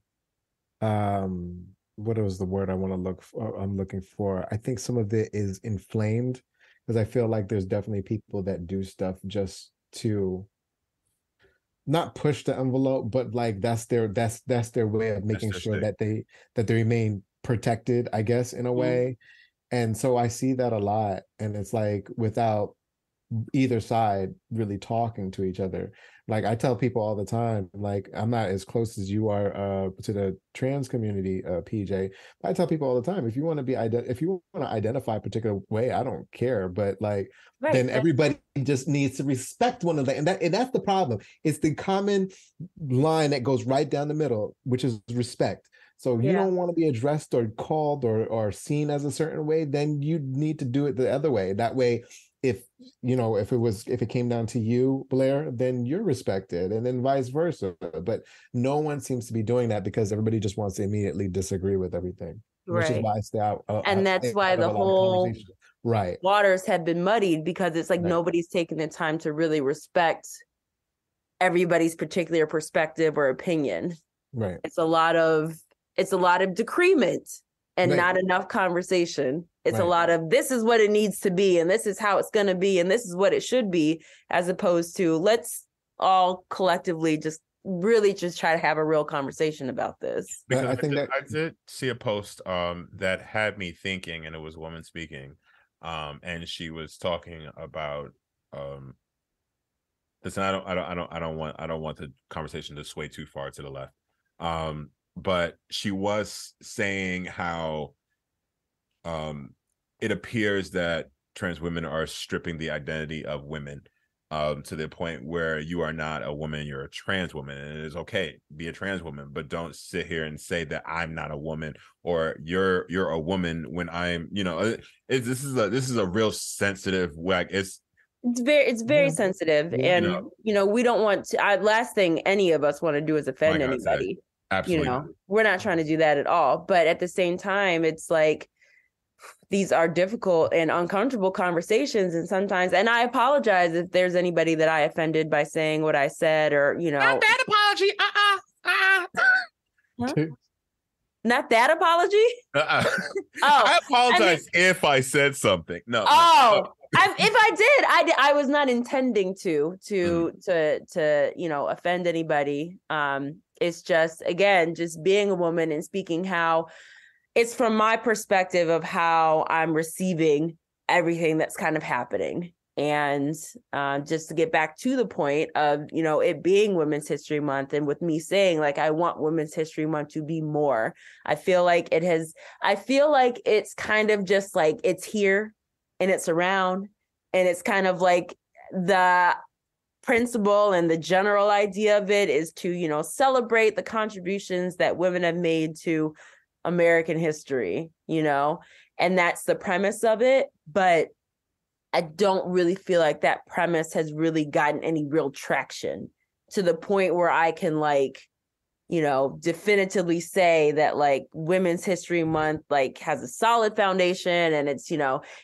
what was the word I'm looking for? I think some of it is inflamed, because I feel like there's definitely people that do stuff just to not push the envelope, but like that's their way of making sure that they remain protected, I guess, in a way. And so I see that a lot, and it's like, without either side really talking to each other. Like I tell people all the time, like I'm not as close as you are to the trans community, PJ. I tell people all the time, if you want to if you want to identify a particular way, I don't care. But like then everybody just needs to respect one another. And that's the problem. It's the common line that goes right down the middle, which is respect. So you don't want to be addressed or called or seen as a certain way, then you need to do it the other way. That way, if it came down to you, Blair, then you're respected, and then vice versa. But no one seems to be doing that because everybody just wants to immediately disagree with everything, which is why I stay out. And that's why the whole waters have been muddied, because it's like nobody's taking the time to really respect everybody's particular perspective or opinion. Right. It's a lot of decrement and not enough conversation. It's a lot of, this is what it needs to be, and this is how it's going to be, and this is what it should be, as opposed to let's all collectively just really just try to have a real conversation about this. Because I did see a post that had me thinking, and it was a woman speaking, and she was talking about listen, I don't want the conversation to sway too far to the left. But she was saying how it appears that trans women are stripping the identity of women to the point where you are not a woman, you're a trans woman, and it is okay, be a trans woman, but don't sit here and say that I'm not a woman or you're a woman when I'm, this is a real sensitive it's very sensitive, and we don't want to. Last thing any of us want to do is offend anybody. Absolutely. We're not trying to do that at all. But at the same time, it's like these are difficult and uncomfortable conversations. And sometimes, and I apologize if there's anybody that I offended by saying what I said, or, Not that apology. Huh? Not that apology? Oh, I apologize if I said something. No. Oh. If I did, I was not intending to offend anybody. It's just, again, just being a woman and speaking how it's from my perspective of how I'm receiving everything that's kind of happening. And just to get back to the point of, it being Women's History Month, and with me saying, like, I want Women's History Month to be more. I feel like it's kind of just like it's here and it's around, and it's kind of like the principle and the general idea of it is to, celebrate the contributions that women have made to American history, and that's the premise of it. But I don't really feel like that premise has really gotten any real traction to the point where I can definitively say that like Women's History Month has a solid foundation, and it's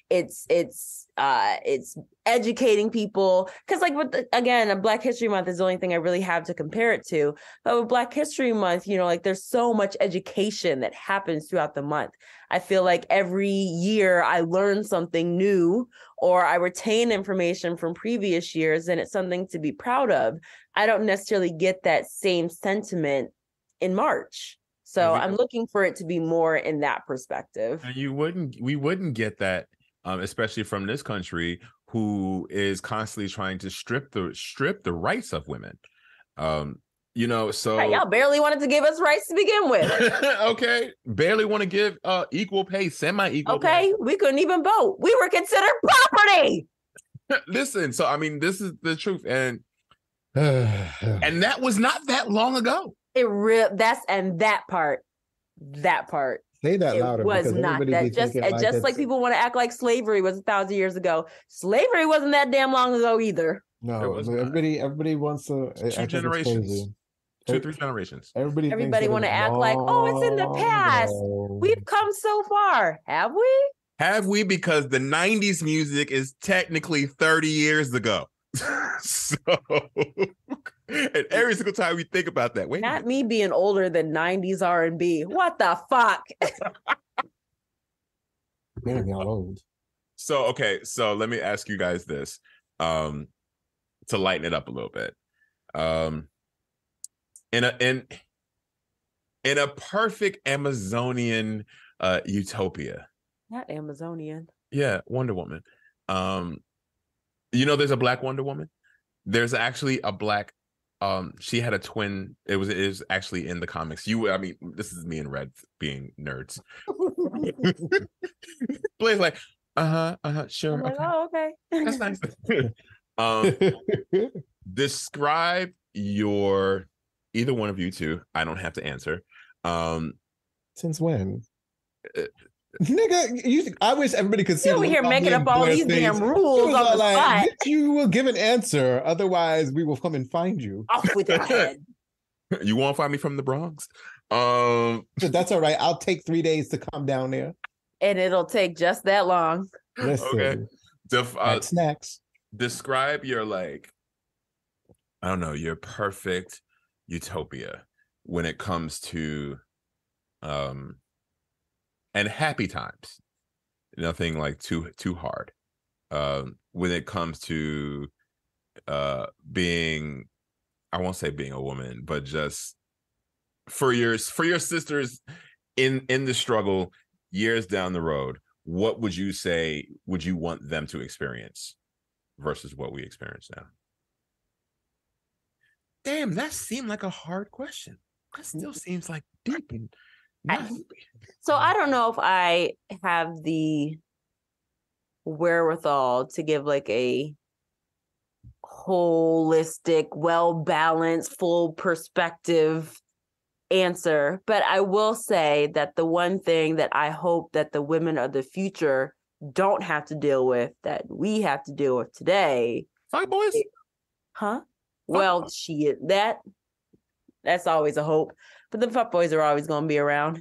educating people, because a Black History Month is the only thing I really have to compare it to. But with Black History Month, there's so much education that happens throughout the month. I feel like every year I learn something new, or I retain information from previous years, and it's something to be proud of. I don't necessarily get that same sentiment in March. So I'm looking for it to be more in that perspective. And we wouldn't get that, especially from this country, who is constantly trying to strip the rights of women. So y'all barely wanted to give us rights to begin with. Okay, barely want to give equal pay, semi-equal pay. We couldn't even vote. We were considered property. Listen, so I mean, this is the truth, and that was not that long ago. That part. Say that louder. It was not that. Just like people want to act like slavery was 1,000 years ago. Slavery wasn't that damn long ago either. No, everybody wants to. 2 generations. 2-3 generations. Everybody want to act like, it's in the past. We've come so far. Have we? Have we? Because the 90s music is technically 30 years ago. So, and every single time we think about that, not me being older than 90s R&B. What the fuck? Man, y'all old. So let me ask you guys this, to lighten it up a little bit. In a perfect Amazonian utopia. Not Amazonian. Yeah, Wonder Woman. You know, there's a black Wonder Woman. There's actually a black. She had a twin. It was actually in the comics. I mean, this is me and Red being nerds. Blair's like, sure. I'm like, Okay. oh, okay. That's nice. Describe your, either one of you two. I don't have to answer. Since when? Nigga, I wish everybody could see. You over here making up all these damn rules on the spot. You will give an answer, otherwise we will come and find you. Off with your head. You won't find me from the Bronx. That's all right. I'll take 3 days to come down there, and it'll take just that long. Listen, okay. Snacks. Describe your, like, I don't know, your perfect utopia when it comes to and happy times. Nothing like too hard. When it comes to being, I won't say being a woman, but just for your sisters in the struggle years down the road, what would you say would you want them to experience versus what we experience now? Damn, that seemed like a hard question. That still seems like deep and so I don't know if I have the wherewithal to give like a holistic, well-balanced, full perspective answer, but I will say that the one thing that I hope that the women of the future don't have to deal with, that we have to deal with today. Fuck boys? Well, that's always a hope. But the fuck boys are always going to be around.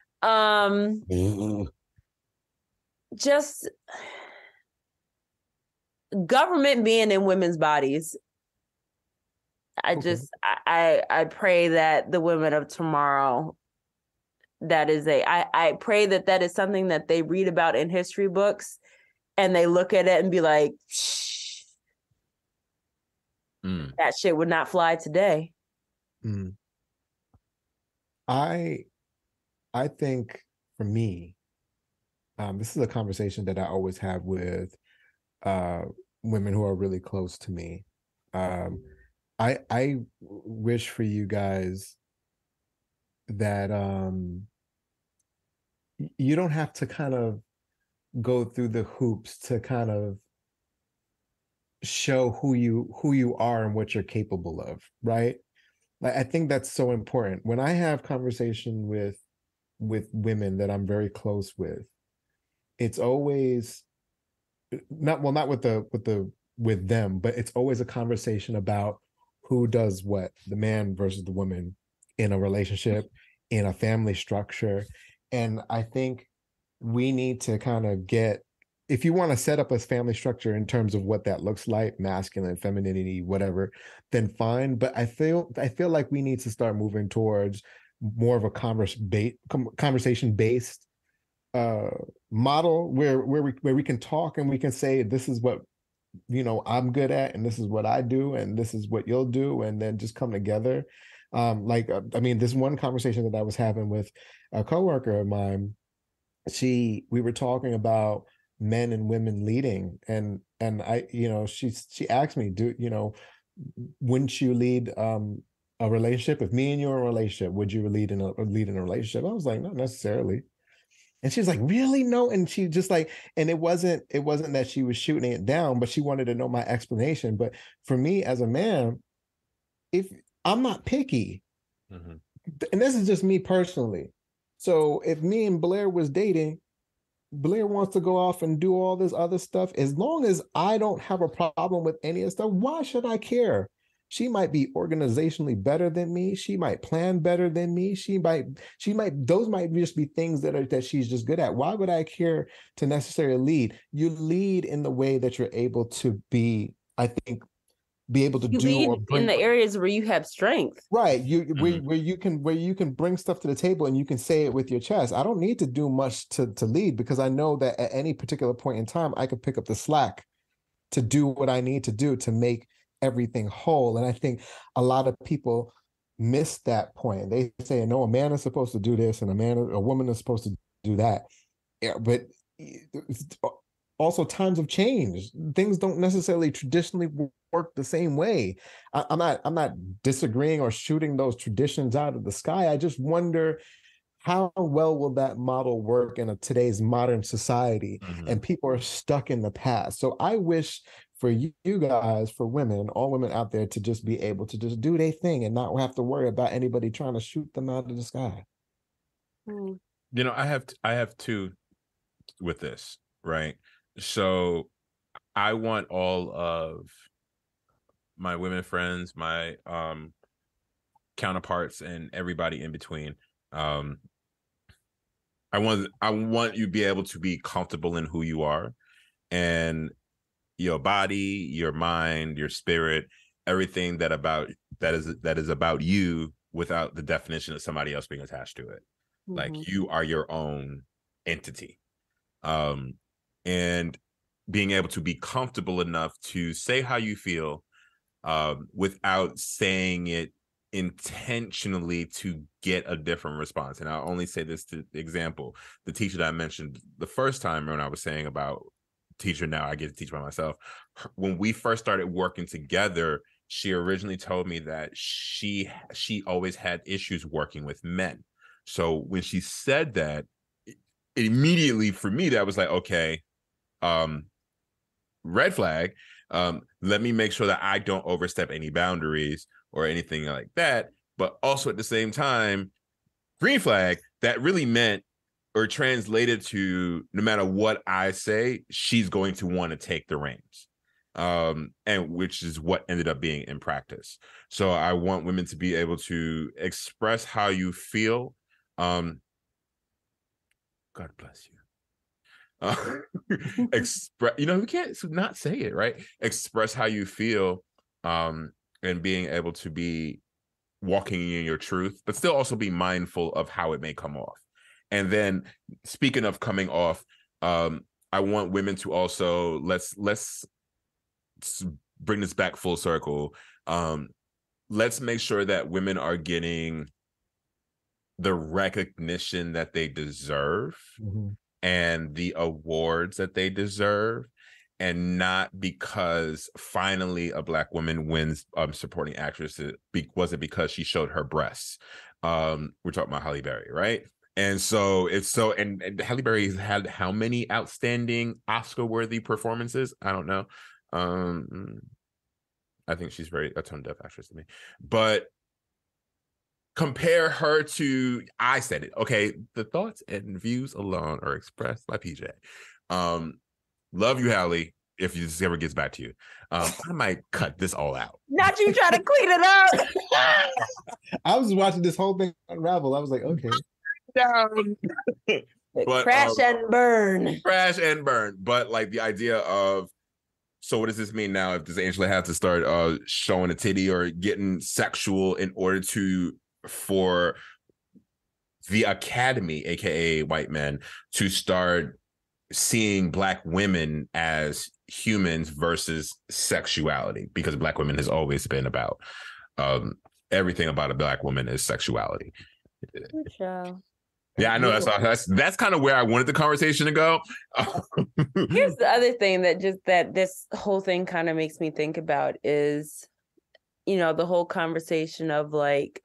Just government being in women's bodies. I pray that the women of tomorrow, I pray that is something that they read about in history books and they look at it and be like, shh, that shit would not fly today. I think for me, this is a conversation that I always have with women who are really close to me. I wish for you guys that you don't have to kind of go through the hoops to kind of show who you are and what you're capable of, right? Like, I think that's so important. When I have conversation with women that I'm very close with, it's always not with them, but it's always a conversation about who does what, the man versus the woman in a relationship, in a family structure. And I think we need to kind of if you want to set up a family structure in terms of what that looks like, masculine, femininity, whatever, then fine. But I feel like we need to start moving towards more of a conversation-based model where we can talk and we can say, this is what, I'm good at, and this is what I do, and this is what you'll do, and then just come together. This one conversation that I was having with a coworker of mine, we were talking about men and women leading, and I, she asked me, wouldn't you lead a relationship? If me and you are in a relationship, would you lead in a relationship? I was like, not necessarily. And she's like, really? No. And she just like, and it wasn't that she was shooting it down, but she wanted to know my explanation. But for me as a man, if I'm not picky, and this is just me personally. So if me and Blair was dating, Blair wants to go off and do all this other stuff. As long as I don't have a problem with any of the stuff, why should I care? She might be organizationally better than me. She might plan better than me. Those might just be things that she's just good at. Why would I care to necessarily lead? You lead in the way that you're able to be, I think, be able to do or bring in the areas where you have strength. Right. Where you can bring stuff to the table and you can say it with your chest. I don't need to do much to lead, because I know that at any particular point in time, I could pick up the slack to do what I need to do to make everything whole. And I think a lot of people miss that point. They say, no, a man is supposed to do this and a woman is supposed to do that. Yeah, but also times have changed. Things don't necessarily traditionally work the same way. I'm not disagreeing or shooting those traditions out of the sky. I just wonder how well will that model work in today's modern society, and people are stuck in the past. So I wish for you guys, for women, all women out there, to just be able to just do their thing and not have to worry about anybody trying to shoot them out of the sky. You know, I have two with this, right? So I want all of my women friends, my counterparts, and everybody in between. I want you to be able to be comfortable in who you are, and your body, your mind, your spirit, everything that is about you, without the definition of somebody else being attached to it. Like, you are your own entity. And being able to be comfortable enough to say how you feel, without saying it intentionally to get a different response. And I'll only say this to example, the teacher that I mentioned the first time when I was saying about teacher, now I get to teach by myself. When we first started working together, she originally told me that she always had issues working with men. So when she said that, immediately for me, that was like, okay, red flag. Let me make sure that I don't overstep any boundaries or anything like that. But also at the same time, green flag, that really meant or translated to, no matter what I say, she's going to want to take the reins. And which is what ended up being in practice. So I want women to be able to express how you feel. God bless you. Express, we can't not say it, right? Express how you feel, and being able to be walking in your truth, but still also be mindful of how it may come off. And then, speaking of coming off, I want women to also let's bring this back full circle. Let's make sure that women are getting the recognition that they deserve, and the awards that they deserve, and not because finally a Black woman wins supporting actress, was it because she showed her breasts. We're talking about Halle Berry, right? And so and Halle Berry has had how many outstanding Oscar-worthy performances? I don't know. I think she's a tone-deaf actress to me. But compare her to, I said it, okay, the thoughts and views alone are expressed by PJ. Love you, Halle, if this ever gets back to you. I might cut this all out. Not you trying to clean it up. I was watching this whole thing unravel. I was like, okay. Down. But, crash and burn. Crash and burn. But like the idea of, so what does this mean now? If does Angela have to start showing a titty or getting sexual in order for the Academy, aka white men, to start seeing Black women as humans versus sexuality? Because Black women has always been about everything about a Black woman is sexuality. Good show. Yeah, I know that's kind of where I wanted the conversation to go. Here's the other thing that this whole thing kind of makes me think about is, the whole conversation of like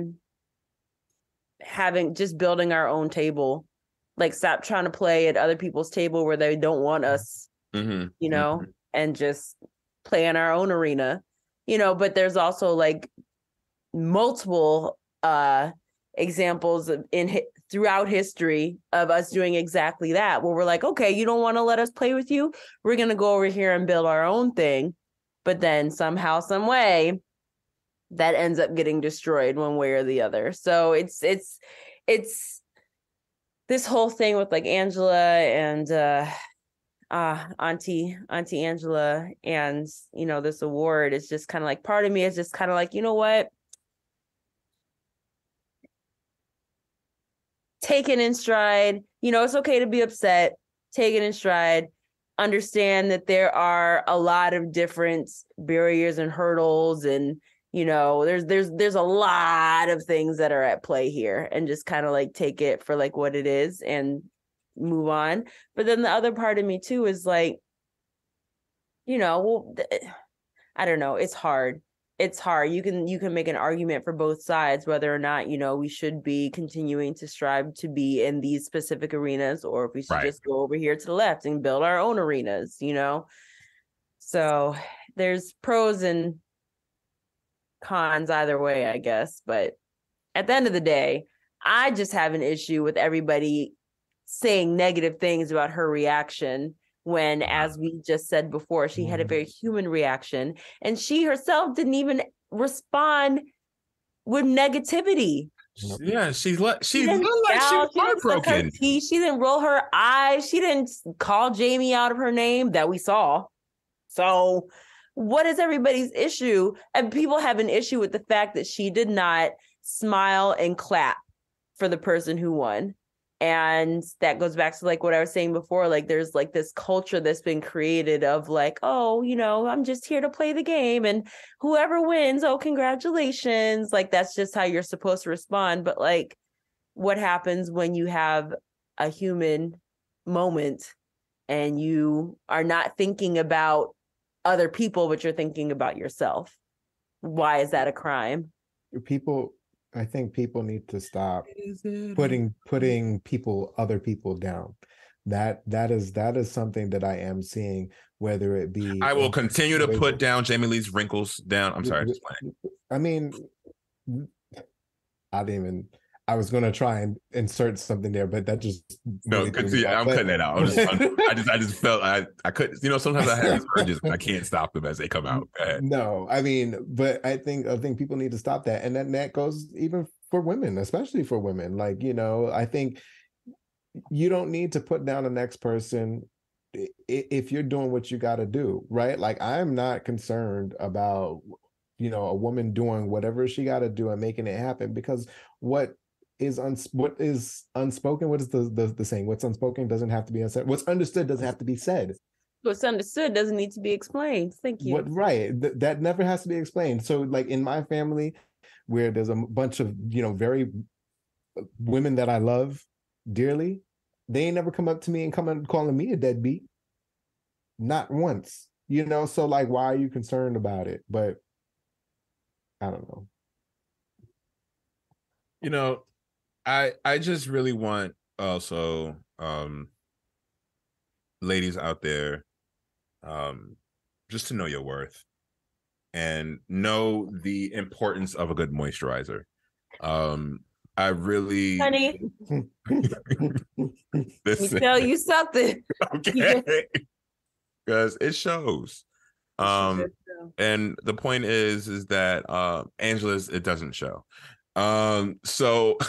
building our own table, like stop trying to play at other people's table where they don't want us, and just play in our own arena, but there's also like multiple examples throughout history of us doing exactly that, where we're like, okay, you don't want to let us play with you, we're going to go over here and build our own thing. But then somehow, some way, that ends up getting destroyed one way or the other. So it's this whole thing with like Angela and Auntie Angela, and this award is just kind of like, part of me is just kind of like, you know what? Take it in stride. It's okay to be upset. Take it in stride. Understand that there are a lot of different barriers and hurdles, and there's a lot of things that are at play here, and just kind of like take it for like what it is, and move on. But then the other part of me too is like, well, I don't know. It's hard. It's hard. You can make an argument for both sides, whether or not, we should be continuing to strive to be in these specific arenas, or if we should just go over here to the left and build our own arenas, So there's pros and cons either way, I guess. But at the end of the day, I just have an issue with everybody saying negative things about her reaction when, as we just said before, she had a very human reaction, and she herself didn't even respond with negativity. Yeah, she looked like she was heartbroken. She didn't roll her eyes. She didn't call Jamie out of her name that we saw. So what is everybody's issue? And people have an issue with the fact that she did not smile and clap for the person who won. And that goes back to like what I was saying before, like there's like this culture that's been created of like, oh, I'm just here to play the game, and whoever wins, oh, congratulations. Like that's just how you're supposed to respond. But like, what happens when you have a human moment and you are not thinking about other people, but you're thinking about yourself? Why is that a crime? I think people need to stop putting other people down. That is something that I am seeing, whether it be. I will continue to put down Jamie Lee's wrinkles down. I'm sorry, just playing. I mean, I was going to try and insert something there, but that just I'm cutting it out. I just felt I couldn't. Sometimes I have these urges, but I can't stop them as they come out. No, but I think people need to stop that, and then that goes even for women, especially for women. Like I think you don't need to put down the next person if you're doing what you got to do, right? Like I'm not concerned about a woman doing whatever she got to do and making it happen, because what is unspoken, what is the saying, what's unspoken doesn't have to be unsaid, what's understood doesn't have to be said, what's understood doesn't need to be explained. Thank you. That never has to be explained. So like in my family, where there's a bunch of very women that I love dearly, they ain't never come up to me and calling me a deadbeat, not once. So like, why are you concerned about it? But I don't know. I just really want also ladies out there just to know your worth and know the importance of a good moisturizer. I really, honey, let me tell you something. Okay, because it shows. And the point is that Angela's, it doesn't show. So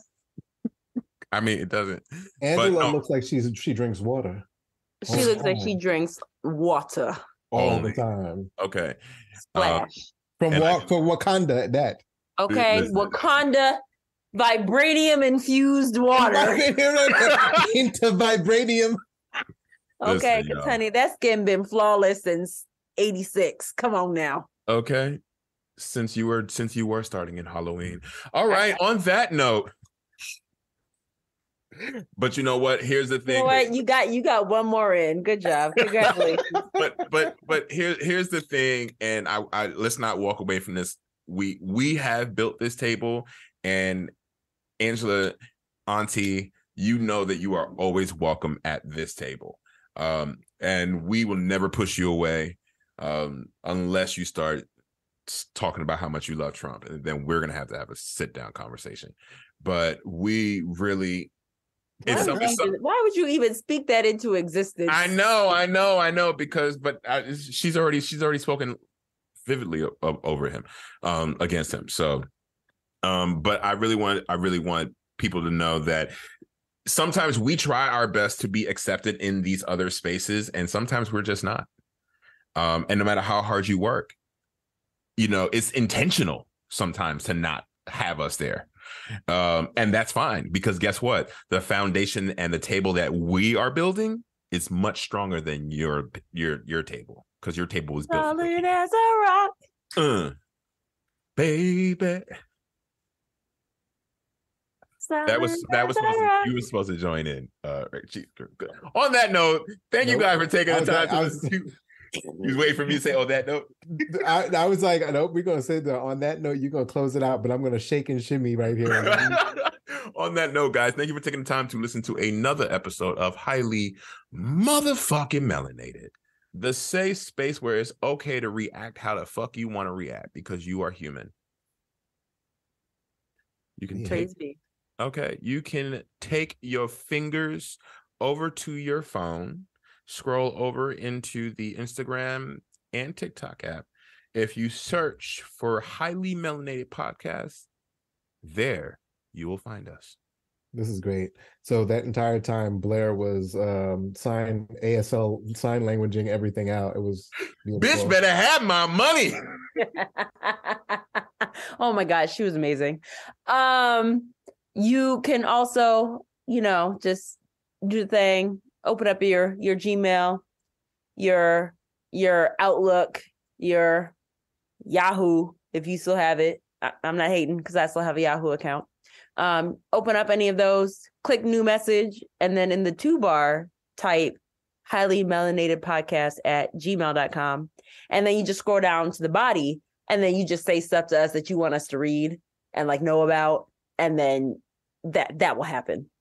I mean, it doesn't. Angela looks like she drinks water. She looks like she drinks water all the time. Okay. Splash. From Wakanda at that. Okay, Wakanda vibranium infused water. Into vibranium. Okay, because honey, that skin been flawless since 86. Come on now. Okay. Since you were starting in Halloween. All right. On that note. But you know what? Here's the thing. You know what? You got one more in. Good job. Congratulations. but here's the thing, and I let's not walk away from this. We have built this table, and Angela, Auntie, you know that you are always welcome at this table. And we will never push you away unless you start talking about how much you love Trump, and then we're gonna have a sit down conversation. But we really. Why would you even speak that into existence? I know, because she's already spoken vividly over him, against him. So, but I really want people to know that sometimes we try our best to be accepted in these other spaces, and sometimes we're just not. And no matter how hard you work, it's intentional sometimes to not have us there. And that's fine, because guess what? The foundation and the table that we are building is much stronger than your table, because your table was built solid as a rock. Baby. That was supposed to, you were supposed to join in. Good. On that note, thank you guys for taking the time to listen to. You was waiting for me to say on that note. I was like, nope, we're gonna say that on that note, you're gonna close it out, but I'm gonna shake and shimmy right here. On that note, guys, thank you for taking the time to listen to another episode of Highly Motherfucking Melanated, the safe space where it's okay to react how the fuck you want to react because you are human. You can you can take your fingers over to your phone, scroll over into the Instagram and TikTok app. If you search for Highly Melanated Podcast, there you will find us. This is great. So that entire time, Blair was sign languaging everything out. It was beautiful. Bitch better have my money. Oh my gosh, she was amazing. You can also, just do the thing. Open up your Gmail, your Outlook, your Yahoo, if you still have it. I'm not hating because I still have a Yahoo account. Open up any of those, click new message, and then in the toolbar, type Highly Melanated Podcast at gmail.com. And then you just scroll down to the body, and then you just say stuff to us that you want us to read and know about. And then that will happen.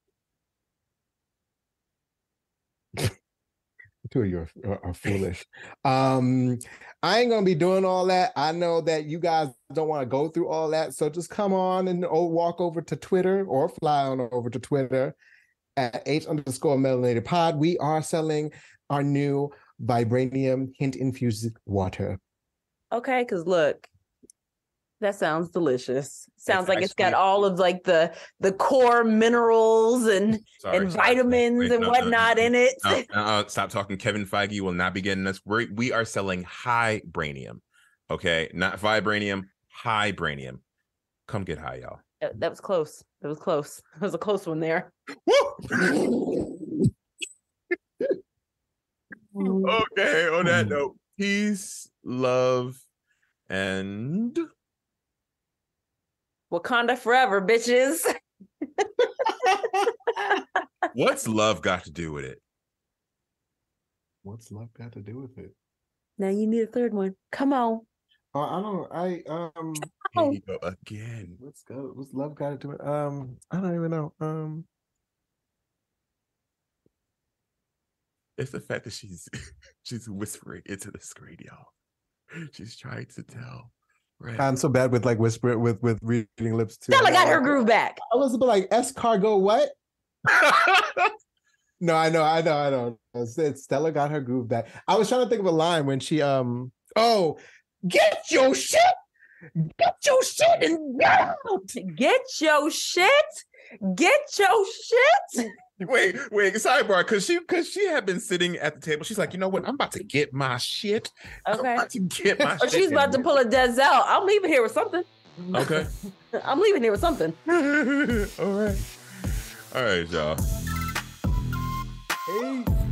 Two of you are foolish. I ain't gonna be doing all that. I know that you guys don't want to go through all that, so just come on and walk over to Twitter or fly on over to Twitter at H_melanated pod. We are selling our new Vibranium hint infused water. Okay, because look, that sounds delicious. Sounds like it's got all of the core minerals and vitamins and whatnot in it. Stop talking. Kevin Feige will not be getting us. We are selling Highbranium. Okay, not Vibranium, Highbranium. Come get high, y'all. That was close. That was close. That was a close one there. Okay, on that note, peace, love, and Wakanda forever, bitches. What's love got to do with it? What's love got to do with it? Now you need a third one. Come on. Here you go again. Let's go. What's love got to do with it? I don't even know. It's the fact that she's whispering into the screen, y'all. She's trying to tell. Right. I'm so bad with whispering with reading lips too. Stella got her groove back. I was like escargot what? No, I know. Stella got her groove back. I was trying to think of a line when she get your shit and get out. Get your shit. Wait, sidebar, because she had been sitting at the table. She's like, you know what? I'm about to get my shit. Okay. I'm about to get my shit. She's about to pull a Denzel. I'm leaving here with something. Okay. I'm leaving here with something. All right, y'all. Hey.